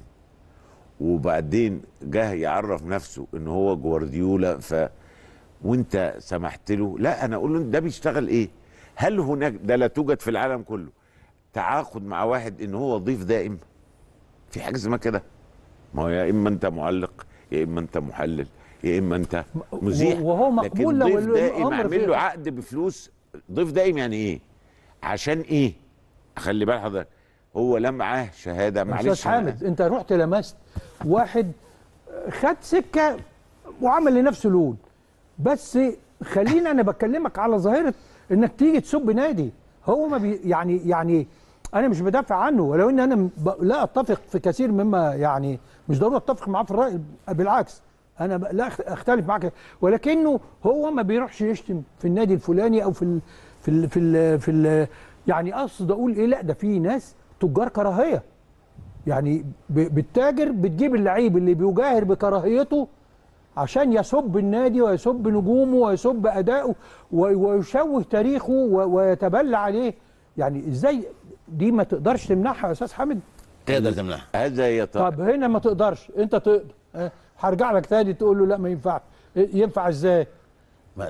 وبعدين جه يعرف نفسه ان هو جوارديولا، ف وانت سمحت له؟ لا، انا اقول له ده بيشتغل ايه؟ هل هناك، ده لا توجد في العالم كله، تعاقد مع واحد ان هو ضيف دائم؟ في حاجه اسمها كده؟ ما هو يا اما انت معلق يا اما انت محلل يا اما انت مذيع، وهو مقبول لكن لو ضيف دائم الأمر اعمل فيه- له عقد بفلوس. ضيف دائم يعني ايه؟ عشان ايه؟ خلي بال حضرتك، هو لا معاه شهاده، معلش استاذ حامد انت رحت لمست واحد خد سكه وعمل لنفسه لون، بس خلينا انا بكلمك على ظاهره انك تيجي تسب نادي هو ما بي يعني يعني انا مش بدافع عنه، ولو ان انا ب- لا اتفق في كثير مما يعني مش ضروري اتفق معاه في الراي، بالعكس انا ب- لا أخ- اختلف معاك، ولكنه هو ما بيروحش يشتم في النادي الفلاني او في ال في ال في ال في ال يعني اقصد اقول ايه، لا ده في ناس تجار كراهيه، يعني ب- بالتاجر بتجيب اللعيب اللي بيجاهر بكراهيته عشان يسب النادي ويسب نجومه ويسب اداؤه و- ويشوه تاريخه و- ويتبلى عليه. يعني ازاي دي ما تقدرش تمنعها يا استاذ حامد؟ تقدر تمنعها. هذا يط... طب هنا ما تقدرش، انت تقدر، اه، هرجع لك تاني تقول له لا ما ينفعش. ينفع ازاي؟ ما-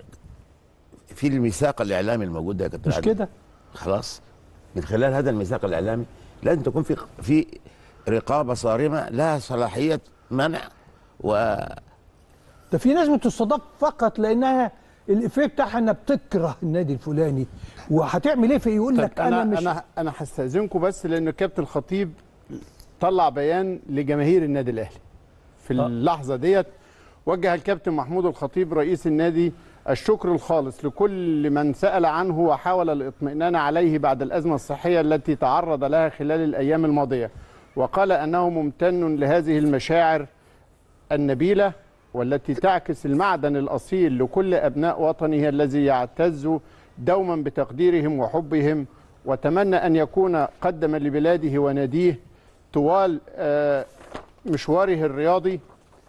في الميثاق الاعلامي الموجود ده يا كابتن مش عادل. كده؟ خلاص، من خلال هذا الميثاق الاعلامي لازم تكون في في رقابه صارمه لها صلاحيه منع. و ده في ناس بتستضاف فقط لانها الافيه بتاعها انها بتكره النادي الفلاني، وهتعمل ايه في يقول لك طب انا, انا مش انا انا هستاذنكم بس لان الكابتن الخطيب طلع بيان لجماهير النادي الاهلي في اللحظه ديت. وجه الكابتن محمود الخطيب رئيس النادي الشكر الخالص لكل من سأل عنه وحاول الاطمئنان عليه بعد الأزمة الصحية التي تعرض لها خلال الأيام الماضية، وقال أنه ممتن لهذه المشاعر النبيلة والتي تعكس المعدن الأصيل لكل أبناء وطنه الذي يعتز دوما بتقديرهم وحبهم، وتمنى أن يكون قدم لبلاده وناديه طوال آه، مشواره الرياضي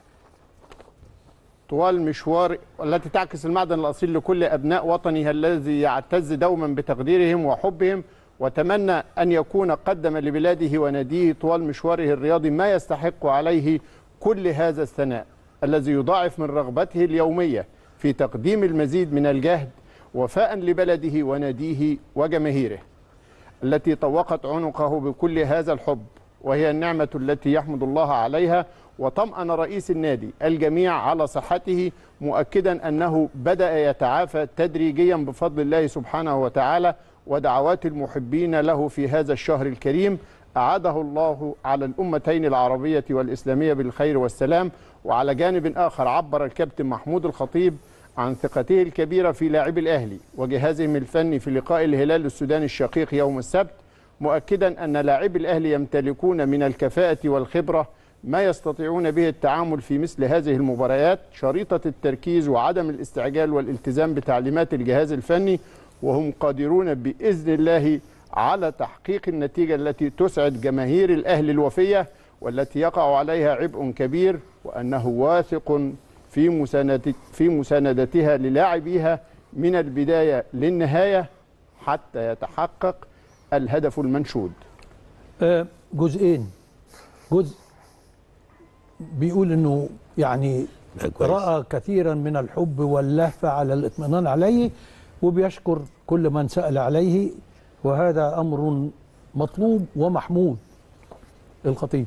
طوال مشوار التي تعكس المعدن الأصيل لكل أبناء وطنه الذي يعتز دوما بتقديرهم وحبهم، وتمنى أن يكون قدم لبلاده وناديه طوال مشواره الرياضي ما يستحق عليه كل هذا الثناء الذي يضاعف من رغبته اليومية في تقديم المزيد من الجهد وفاء لبلده وناديه وجماهيره التي طوقت عنقه بكل هذا الحب، وهي النعمة التي يحمد الله عليها. وطمأن رئيس النادي الجميع على صحته، مؤكدا أنه بدأ يتعافى تدريجيا بفضل الله سبحانه وتعالى ودعوات المحبين له في هذا الشهر الكريم. أعاده الله على الأمتين العربية والإسلامية بالخير والسلام. وعلى جانب آخر عبر الكابتن محمود الخطيب عن ثقته الكبيرة في لاعبي الأهلي وجهازهم الفني في لقاء الهلال السوداني الشقيق يوم السبت، مؤكدا أن لاعبي الأهلي يمتلكون من الكفاءة والخبرة ما يستطيعون به التعامل في مثل هذه المباريات، شريطة التركيز وعدم الاستعجال والالتزام بتعليمات الجهاز الفني، وهم قادرون بإذن الله على تحقيق النتيجة التي تسعد جماهير الأهلي الوفية والتي يقع عليها عبء كبير، وأنه واثق في مساندة في مساندتها للاعبيها من البداية للنهاية حتى يتحقق الهدف المنشود. آه، جزئين. جزء بيقول انه يعني كويس. رأى كثيرا من الحب واللهفة على الاطمئنان عليه، وبيشكر كل من سأل عليه، وهذا أمر مطلوب ومحمود الخطيب.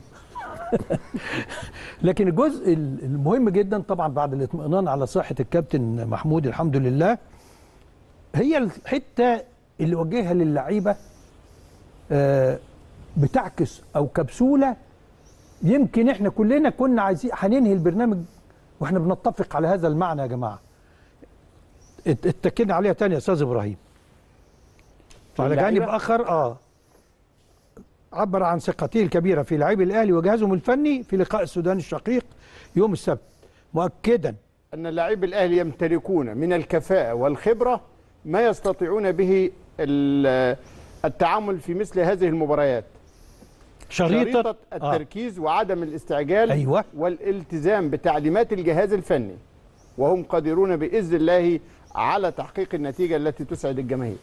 لكن الجزء المهم جدا طبعا بعد الاطمئنان على صحة الكابتن محمود الحمد لله، هي الحتة اللي وجهها للعيبة آه، بتعكس أو كبسولة. يمكن احنا كلنا كنا عايزين هننهي البرنامج واحنا بنتفق على هذا المعنى يا جماعه. ات- اتكلنا عليها تاني يا استاذ ابراهيم. على جانب اخر اه عبر عن ثقته الكبيره في لاعبي الاهلي وجهازهم الفني في لقاء السودان الشقيق يوم السبت، مؤكدا أن لاعبي الأهلي يمتلكون من الكفاءة والخبرة ما يستطيعون به التعامل في مثل هذه المباريات. شريطة, شريطة التركيز آه. وعدم الاستعجال أيوة. والالتزام بتعليمات الجهاز الفني، وهم قادرون بإذن الله على تحقيق النتيجة التي تسعد الجماهير.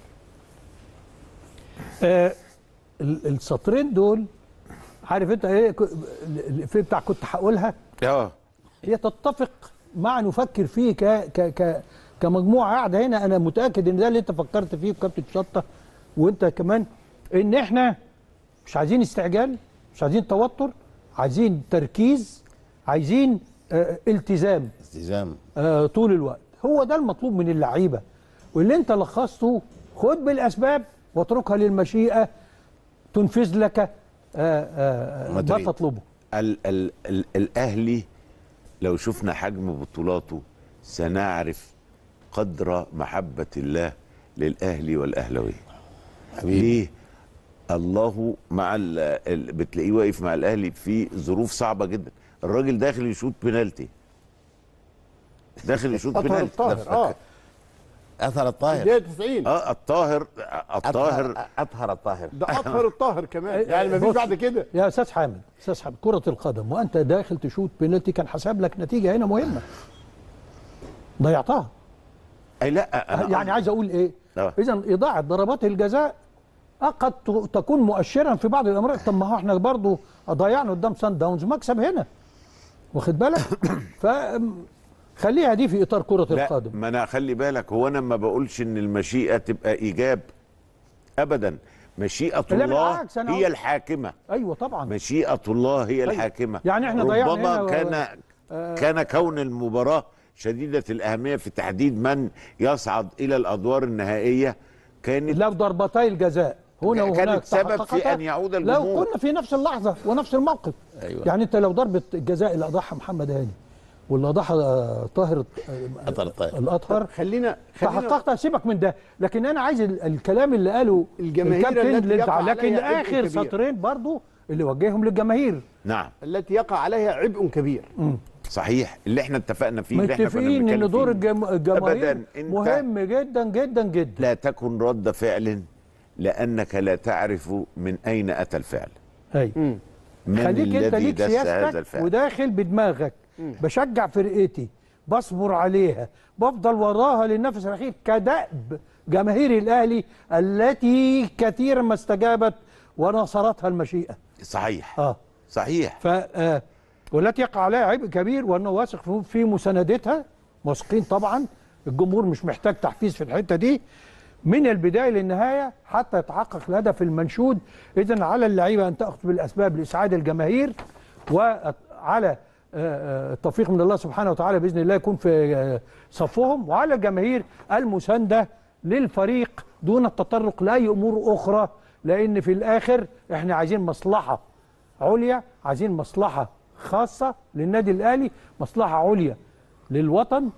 آه السطرين دول عارف انت ايه الفيلم بتاع كنت هقولها؟ اه هي تتفق مع نفكر فيه ك ك ك كمجموعه قاعده هنا. انا متاكد ان ده اللي انت فكرت فيه وكابتن شطه وانت كمان، ان احنا مش عايزين استعجال، مش عايزين توتر، عايزين تركيز، عايزين آه التزام التزام آه طول الوقت. هو ده المطلوب من اللعيبه، واللي انت لخصته خد بالاسباب واتركها للمشيئه تنفذ لك آه آه ما تطلبه. ال ال ال الاهلي لو شفنا حجم بطولاته سنعرف قدر محبه الله للاهلي والاهلاويه. ليه؟ الله مع بتلاقيه واقف مع الاهلي في ظروف صعبه جدا. الراجل داخل يشوط بنالتي، داخل يشوط بنالتي. اه اطهر الطاهر دقيقة تسعين. اه الطاهر الطاهر اطهر الطاهر ده اطهر الطاهر كمان، يعني ما فيش بعد كده. يا استاذ حامد، استاذ حامد، كرة القدم وانت داخل تشوط بنالتي كان حسب لك نتيجة هنا مهمة ضيعتها. اي لا أنا يعني عايز اقول ايه؟ آه. اذا اضاعة ضربات الجزاء قد تكون مؤشرا في بعض الامراض. طب ما هو احنا برضه ضيعنا قدام سان داونز مكسب هنا، واخد بالك؟ ف خليها دي في اطار كرة لا القدم. ما انا خلي بالك، هو انا ما بقولش ان المشيئة تبقى ايجاب ابدا. مشيئة الله هي الحاكمة. ايوه طبعا مشيئة الله هي أيوة. الحاكمة. يعني احنا ضيعنا ربما هنا كان آه كان كون المباراة شديدة الأهمية في تحديد من يصعد إلى الأدوار النهائية كانت لو ضربتي الجزاء هنا وهناك كانت سبب في أن يعود الجمهور. لو كنا في نفس اللحظة ونفس الموقف. أيوة. يعني انت لو ضربة الجزاء اللي اضحى محمد هاني واللي اضحى طاهر اطهر الطاهر الاطهر خلينا خلينا تحققت. سيبك من ده، لكن انا عايز الكلام اللي قاله الجماهير التي يقع لكن عليها اخر عبء سطرين برضو اللي وجههم للجماهير. نعم التي يقع عليها عبء كبير. م. صحيح، اللي احنا اتفقنا فيه اللي احنا كنا متفقين ان دور فيه. الجم... الجماهير أبداً. مهم جدا جدا جدا. لا تكن رد فعل لأنك لا تعرف من أين أتى الفعل. ايوه من خليك انت الذي ليك دس هذا سياستك الفعل وداخل بدماغك. مم. بشجع فرقتي، بصبر عليها، بفضل وراها للنفس الاخير كدأب جماهير الاهلي التي كثيرا ما استجابت ونصرتها المشيئه. صحيح اه صحيح. ف آه والتي يقع عليها عبء كبير، وانه واثق في مساندتها، واثقين طبعا. الجمهور مش محتاج تحفيز في الحته دي من البدايه للنهايه حتى يتحقق الهدف المنشود. اذا على اللعيبه ان تاخذ بالاسباب لاسعاد الجماهير، وعلى التوفيق من الله سبحانه وتعالى باذن الله يكون في صفهم، وعلى الجماهير المسانده للفريق دون التطرق لاي امور اخرى، لان في الاخر احنا عايزين مصلحه عليا، عايزين مصلحه خاصه للنادي الاهلي، مصلحه عليا للوطن،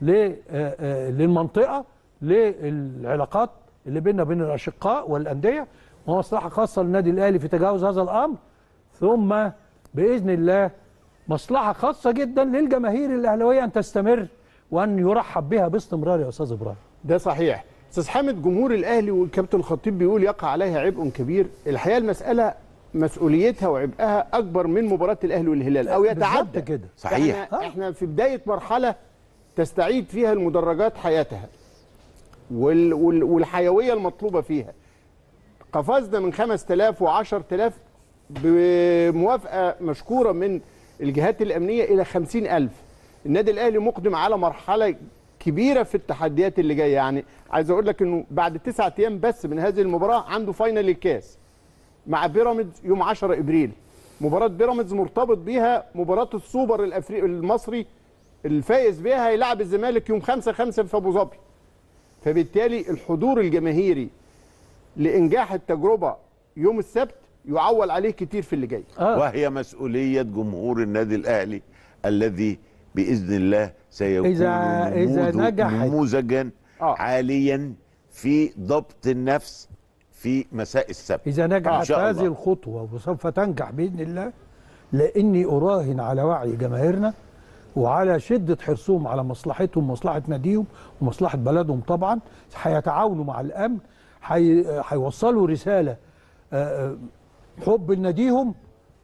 للمنطقه، للعلاقات اللي بيننا وبين الاشقاء والانديه، ومصلحه خاصه للنادي الاهلي في تجاوز هذا الامر، ثم باذن الله مصلحه خاصه جدا للجماهير الاهلاويه ان تستمر وان يرحب بها باستمرار يا استاذ ابراهيم. ده صحيح. استاذ حامد، جمهور الاهلي والكابتن الخطيب بيقول يقع عليها عبء كبير. الحقيقه المساله مسؤوليتها وعبئها اكبر من مباراه الاهلي والهلال او يتعدى كده. صحيح. احنا, احنا في بدايه مرحله تستعيد فيها المدرجات حياتها وال وال والحيويه المطلوبه فيها. قفزنا من خمسة آلاف وعشرة آلاف بموافقه مشكوره من الجهات الامنيه الى خمسين ألف. النادي الاهلي مقدم على مرحله كبيره في التحديات اللي جايه. يعني عايز اقول لك انه بعد تسعة ايام بس من هذه المباراه عنده فاينل الكاس مع بيراميدز يوم عشرة ابريل. مباراه بيراميدز مرتبط بيها مباراه السوبر الافريقي المصري، الفائز بيها هيلاعب الزمالك يوم خمسة خمسة في ابو ظبي. فبالتالي الحضور الجماهيري لانجاح التجربه يوم السبت يعول عليه كتير في اللي جاي. آه. وهي مسؤوليه جمهور النادي الاهلي الذي باذن الله سيكون إذا إذا نجحت نموذجا آه. عاليا في ضبط النفس في مساء السبت. إذا نجحت آه. هذه الخطوة وسوف تنجح بإذن الله، لأني أراهن على وعي جماهيرنا وعلى شده حرصهم على مصلحتهم ومصلحه ناديهم ومصلحه بلدهم طبعا، هيتعاونوا مع الامن، هيوصلوا رساله حب لناديهم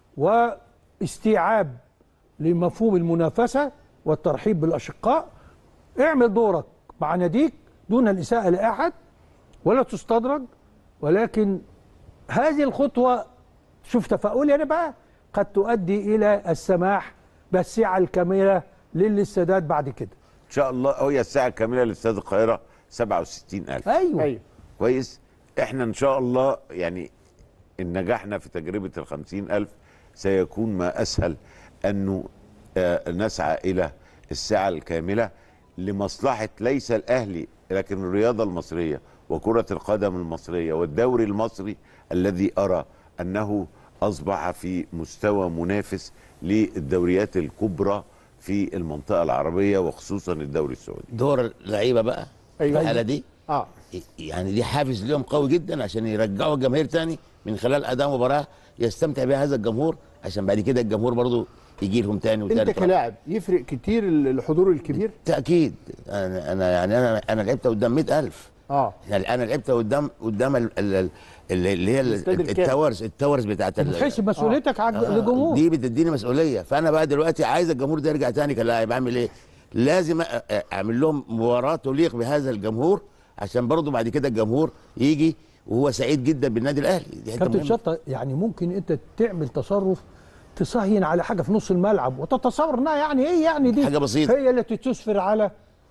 واستيعاب لمفهوم المنافسه والترحيب بالاشقاء. اعمل دورك مع ناديك دون الاساءه لاحد ولا تستدرج، ولكن هذه الخطوه شوف تفاؤلي انا بقى قد تؤدي الى السماح بالسعه الكامله للاستادات بعد كده ان شاء الله. هي الساعه الكامله لاستاد القاهره سبعة وستين ألف. ايوه ايوه كويس. احنا ان شاء الله يعني ان نجحنا في تجربه ال خمسين ألف سيكون ما اسهل انه آه نسعى الى الساعه الكامله لمصلحه ليس الاهلي لكن الرياضه المصريه وكره القدم المصريه والدوري المصري الذي ارى انه اصبح في مستوى منافس للدوريات الكبرى في المنطقه العربيه وخصوصا الدوري السعودي. دور اللعيبه بقى أيوة. الحاله دي اه يعني دي حافز لهم قوي جدا عشان يرجعوا الجماهير تاني من خلال اداء مباراه يستمتع بها هذا الجمهور، عشان بعد كده الجمهور برضو يجي لهم تاني وتالت. انت كلاعب يفرق كتير الحضور الكبير؟ بالتاكيد. انا انا يعني انا انا لعبت قدام مئة ألف. اه يعني انا لعبت قدام قدام ال- ال- ال- اللي هي ال- الاستاد الكامل. التاورز التاورز بتاعت ال- بتحس مسؤوليتك على آه، الجمهور. دي بتديني مسؤوليه، فانا بقى دلوقتي عايز الجمهور ده يرجع تاني كلاعب. اعمل ايه؟ لازم أ- أ- اعمل لهم مباراه تليق بهذا الجمهور، عشان برضه بعد كده الجمهور يجي وهو سعيد جدا بالنادي الاهلي. دي حته كابتن مهمه. شطه يعني ممكن انت تعمل تصرف تصهين على حاجه في نص الملعب وتتصور انها يعني ايه يعني دي حاجة بسيطة. هي التي تسفر على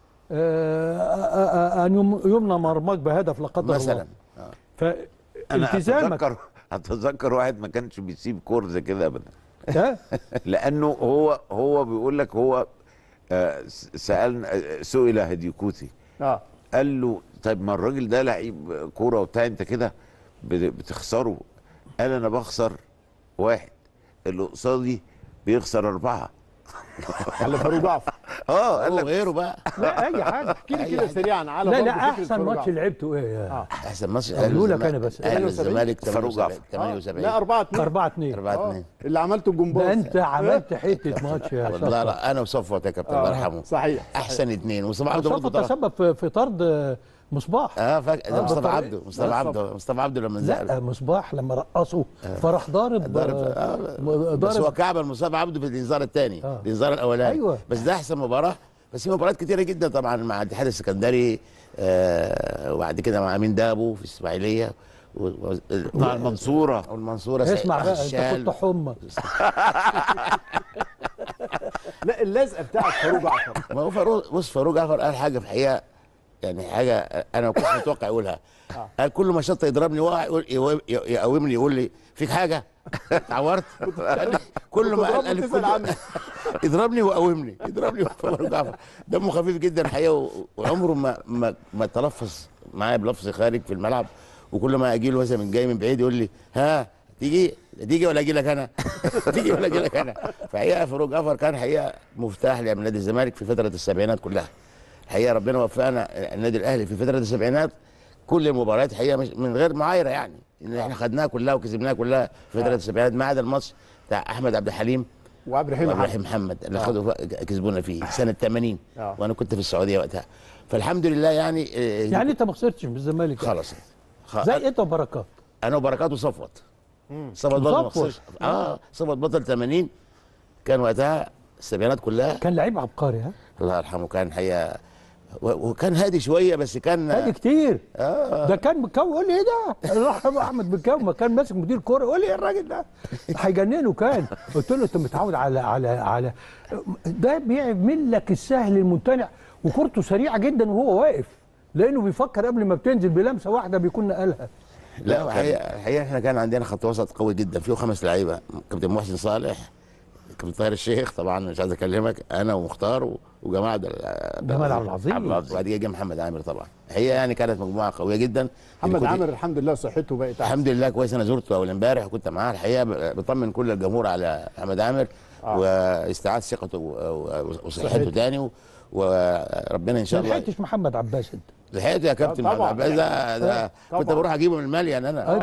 آه، آه، آه، ان يم- يمنى مرماك بهدف لا قدر الله مثلا آه. انا فالتزامك اتذكر اتذكر واحد ما كانش بيسيب كور زي كده ابدا. ده لانه هو هو بيقول لك هو آه، سالنا آه، سئل هديكوتي اه قال له طيب ما الراجل ده لعيب كوره وبتاع انت كده بت- بتخسره. قال انا بخسر واحد اللي قصادي بيخسر اربعه. على فاروق جعفر. اه قال هو لك غيره بقى. لا اي حاجه احكي لي كده سريعا على لا برضه لا فكرة احسن فاروق ماتش جعفر. لعبته ايه يا اه احسن ماتش أقوله لك أنا بس. اهلي ثمانية وسبعين. والزمالك فاروق جعفر. ثمانية وسبعين. لا أربعة اتنين. أربعة اتنين أربعة آه. اتنين. اللي عملته الجمباز. ده انت عملت حته ماتش يا والله شطه. لا انا وصفوت يا كابتن الله يرحمه. صحيح احسن اثنين وصباح عبده شطه برضه طرد. تسبب في- في طرد آه، مصباح. اه فاكر آه، مصطفى بالطريقة. عبده مصطفى عبده مصطفى عبده لما لا نزل مصباح لما رقصه فراح ضارب ضارب آه، آه بس هو ضارب كعب المصاب عبده في الانذار الثاني آه. الانذار الاولاني. أيوة. بس ده احسن مباراه. بس في مباريات كتيره جدا طبعا مع الاتحاد السكندري آه وبعد كده مع امين دابو في الاسماعيليه و- و- مع المنصوره. والمنصوره اسمع بقى انت الشال. كنت حمى. لا اللزقه بتاعت فاروق جعفر. ما هو فاروق بص فاروق جعفر قال حاجه في الحقيقه يعني حاجه انا ما كنتش متوقع يقولها. قال كل ما شط يضربني وقع يقول يقوم- يقومني يقول لي فيك حاجه اتعورت. قال لي كل ما قال قال لي تسأل كل- عني. يضربني ويقومني يضربني فاروق جعفر دمه خفيف جدا الحقيقه و- وعمره ما ما ما تلفظ معايا بلفظ خارج في الملعب. وكل ما اجي له مثلا من جاي من بعيد يقول لي ها تيجي تيجي ولا اجي لك انا تيجي ولا اجي لك انا. فحقيقه فاروق جعفر كان حقيقه مفتاح لعب نادي الزمالك في فتره السبعينات كلها. الحقيقه ربنا وفقنا النادي الاهلي في فتره السبعينات كل المباريات حقيقه مش من غير معايره يعني ان احنا خدناها كلها وكسبناها كلها في فتره السبعينات ما عدا الماتش بتاع احمد عبد الحليم وعبد الرحيم وعبد محمد. الرحيم محمد اللي خدوا كسبونا فيه سنه ثمانين. آه. وانا كنت في السعوديه وقتها. فالحمد لله يعني آه، يعني انت ما خسرتش من الزمالك خلاص خ- زي انت وبركات. انا وبركات وصفوت. صفوت برضه ما وصفوت. خسرش. اه صفوت بطل ثمانين كان وقتها السبعينات كلها. كان لعيب عبقري ها الله يرحمه كان حقيقه و- وكان هادي شويه بس كان هادي كتير. آه. ده كان مكون قول لي ايه ده؟ الله يرحمه احمد بكاو ما كان ماسك مدير كوره قول لي ايه الراجل ده؟ هيجننه كان. قلت له انت متعود على على على ده بيعمل لك السهل الممتنع وكورته سريعه جدا وهو واقف لانه بيفكر قبل ما بتنزل بلمسه واحده بيكون نقلها. لا الحقيقه الحقيقه احنا كان عندنا خط وسط قوي جدا فيه خمس لعيبه كابتن محسن صالح كابتن طاهر الشيخ طبعا مش عايز اكلمك انا ومختار و- وجماعه عبد ال- جمال عبد العظيم. عبد العظيم. وبعد كده جه محمد عامر طبعا. هي يعني كانت مجموعه قويه جدا. محمد كنت- عامر الحمد لله صحته بقت احسن. الحمد لله كويس. انا زرته اول امبارح وكنت معاه الحقيقه ب- بطمن كل الجمهور على محمد عامر آه. واستعاد ثقته و- و- وصحته صحته. تاني و- وربنا ان شاء ما الله. لحقتش محمد عباس انت. لحقته يا كابتن طبعا. محمد عباس ده, ده طبعا. كنت بروح اجيبه من المال يعني انا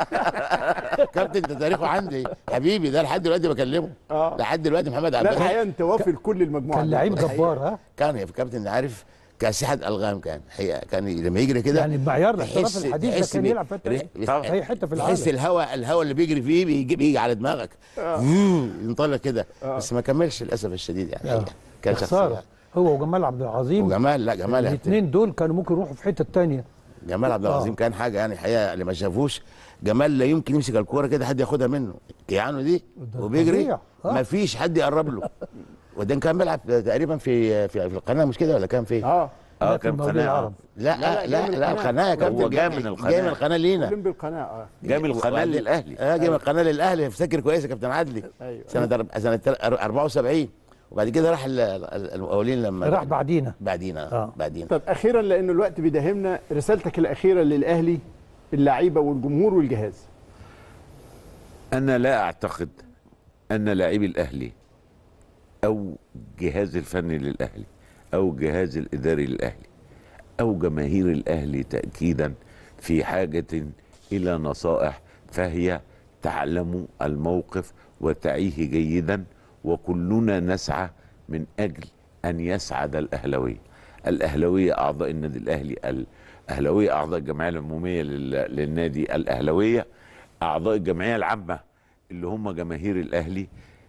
كابتن ده تاريخه عندي حبيبي ده لحد دلوقتي بكلمه آه. لحد دلوقتي محمد لا عباس الحقيقه انت وافي لكل المجموعه كان دي. لعيب الحقيقة. جبار ها. كان يا كابتن عارف كاسحه الغام كان حقيقه كان لما يجري كده يعني بمعيار تحس- الاحتراف الحديث ده تحس كان بي- يلعب في حته ريح- في اي حته في تحس العالم. الهواء الهواء اللي بيجري فيه بيجي بيجي على دماغك ينطلق كده بس ما كملش للاسف الشديد يعني آه. حقيقة. كان خساره شخصيه هو وجمال عبد العظيم وجمال لا جمال يا كابتن. الاثنين دول كانوا ممكن يروحوا في حته ثانيه. جمال عبد العظيم آه. كان حاجه يعني الحقيقه اللي ما شافوش جمال لا يمكن يمسك الكوره كده حد ياخدها منه كيانو دي ده وبيجري فظيع. آه. ما فيش حد يقرب له وبعدين كان بيلعب تقريبا في في, في القناه مش كده ولا كان في اه اه في كان المقاولين قناه العرب. لا لا، لا جاي من لا, القناة. القناه يا كابتن هو جاي من القناة. جاي من القناه لينا اولمبي القناه اه جاي من القناه وبعدين- للاهلي. اه جاي من القناه للاهلي افتكر كويس يا كابتن عدلي أيوة. سنه أرب- سنه أربعة وسبعين وبعد كده راح ال- ال- المقاولين لما راح بعدينا. بعدينا آه. بعدينا طب اخيرا لان الوقت بيداهمنا رسالتك الاخيره للاهلي اللعيبه والجمهور والجهاز. أنا لا أعتقد أن لاعبي الأهلي أو الجهاز الفني للأهلي أو الجهاز الإداري للأهلي أو جماهير الأهلي تأكيدا في حاجة إلى نصائح، فهي تعلم الموقف وتعيه جيدا، وكلنا نسعى من أجل أن يسعد الأهلوية. الأهلوية أعضاء النادي الأهلي، الأهلوية أعضاء الجمعية العمومية لل- للنادي الأهلوية، أعضاء الجمعية العامة اللي هم جماهير الأهلي،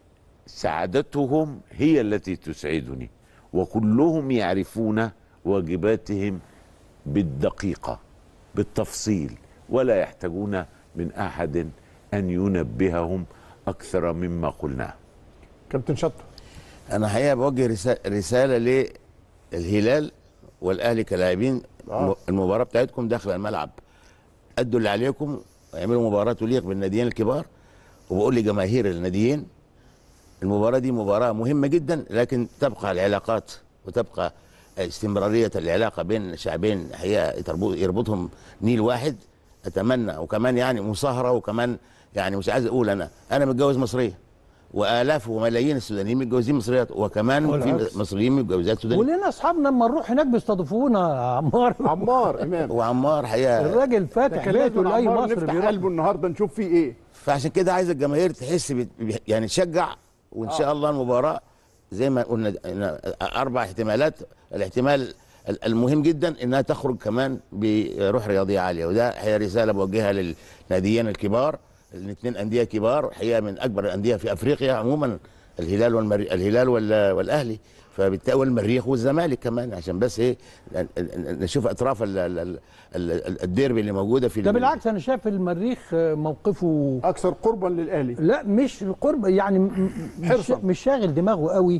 سعادتهم هي التي تسعدني، وكلهم يعرفون واجباتهم بالدقيقة بالتفصيل، ولا يحتاجون من أحد أن ينبههم أكثر مما قلناه. كابتن شطه. انا حقيقه بوجه رسا- رساله للهلال والاهلي كلاعبين آه. المباراه بتاعتكم داخل الملعب ادوا اللي عليكم واعملوا مباراه تليق بالناديين الكبار. وبقول لجماهير الناديين المباراه دي مباراه مهمه جدا، لكن تبقى العلاقات وتبقى استمراريه العلاقه بين شعبين حقيقه تربط- يربطهم نيل واحد. اتمنى وكمان يعني مصاهره وكمان يعني مش عايز اقول انا انا متجوز مصريه والاف وملايين السودانيين متجوزين مصريات وكمان والعكس. في مصريين متجوزات سودانيين. ولنا اصحابنا لما نروح هناك بيستضيفونا يا عمار. عمار امام وعمار حقيقه الراجل فاتح كان لازم بيته لاي عمار مصر نفتح بيروح. قلبه النهارده نشوف فيه ايه. فعشان كده عايز الجماهير تحس بت- يعني تشجع وان شاء الله المباراه زي ما قلنا إن اربع احتمالات. الاحتمال ال- المهم جدا انها تخرج كمان بروح رياضيه عاليه، وده هي رساله بوجهها للناديين الكبار الاثنين انديه كبار حقيقه من اكبر الانديه في افريقيا عموما الهلال والمري... الهلال وال... والاهلي فبالتالي والمريخ والزمالك كمان عشان بس ايه نشوف اطراف ال... ال... ال... الديربي اللي موجوده في ده بالعكس انا شايف المريخ موقفه اكثر قربا للاهلي. لا مش قرب يعني م- مش, حرصاً. مش شاغل دماغه قوي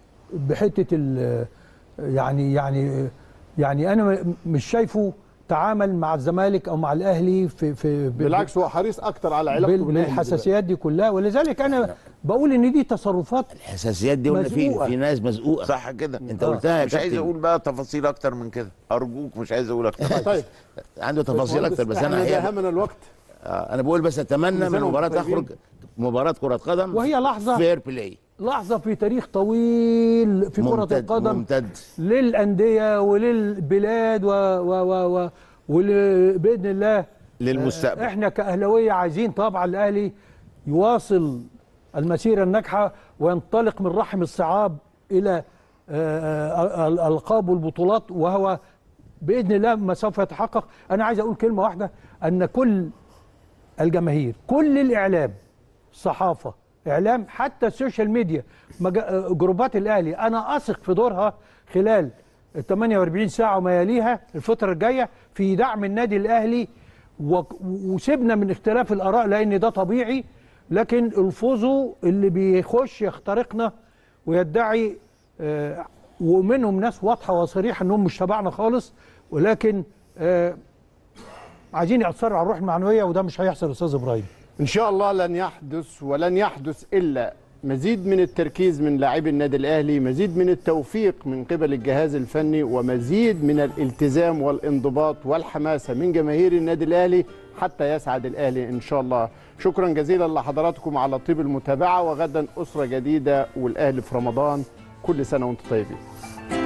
بحته ال يعني يعني يعني انا م- مش شايفه تعامل مع الزمالك او مع الاهلي في في ب- بالعكس هو حريص اكتر على علاقته بال- بالاهلي بالحساسيات دي كلها، ولذلك انا بقول ان دي تصرفات الحساسيات دي قلنا في مزقوقة. في ناس مزقوقه صح كده. انت قلتها يا مش عايز كابتن. اقول بقى تفاصيل اكتر من كده، ارجوك مش عايز اقول اكتر. طيب عنده تفاصيل اكتر بس انا احنا حقيقة داهمنا الوقت. آه، انا بقول بس اتمنى كل من سنة المباراه وانتم طيبين. تخرج مباراه كره قدم وهي لحظة فير بلاي لحظه في تاريخ طويل في كره ممتد القدم ممتد للانديه وللبلاد و و و و وباذن الله للمستقبل. احنا كاهلاويه عايزين طبعا الاهلي يواصل المسيره الناجحه وينطلق من رحم الصعاب الى آه، الالقاب والبطولات، وهو باذن الله ما سوف يتحقق. انا عايز اقول كلمه واحده، ان كل الجماهير كل الاعلام صحافه اعلام حتى السوشيال ميديا مجا- جروبات الاهلي انا اثق في دورها خلال ال ثمانية وأربعين ساعه وما يليها الفتره الجايه في دعم النادي الاهلي، و- وسيبنا من اختلاف الاراء لان ده طبيعي، لكن الفوزو اللي بيخش يخترقنا ويدعي آه، ومنهم ناس واضحه وصريحه انهم مش تبعنا خالص، ولكن آه، عايزين يأثروا على الروح المعنويه، وده مش هيحصل يا استاذ ابراهيم. ان شاء الله لن يحدث ولن يحدث الا مزيد من التركيز من لاعبي النادي الاهلي، مزيد من التوفيق من قبل الجهاز الفني، ومزيد من الالتزام والانضباط والحماسه من جماهير النادي الاهلي حتى يسعد الاهلي ان شاء الله. شكرا جزيلا لحضراتكم على طيب المتابعه، وغدا اسره جديده والاهلي في رمضان. كل سنه وانتم طيبين.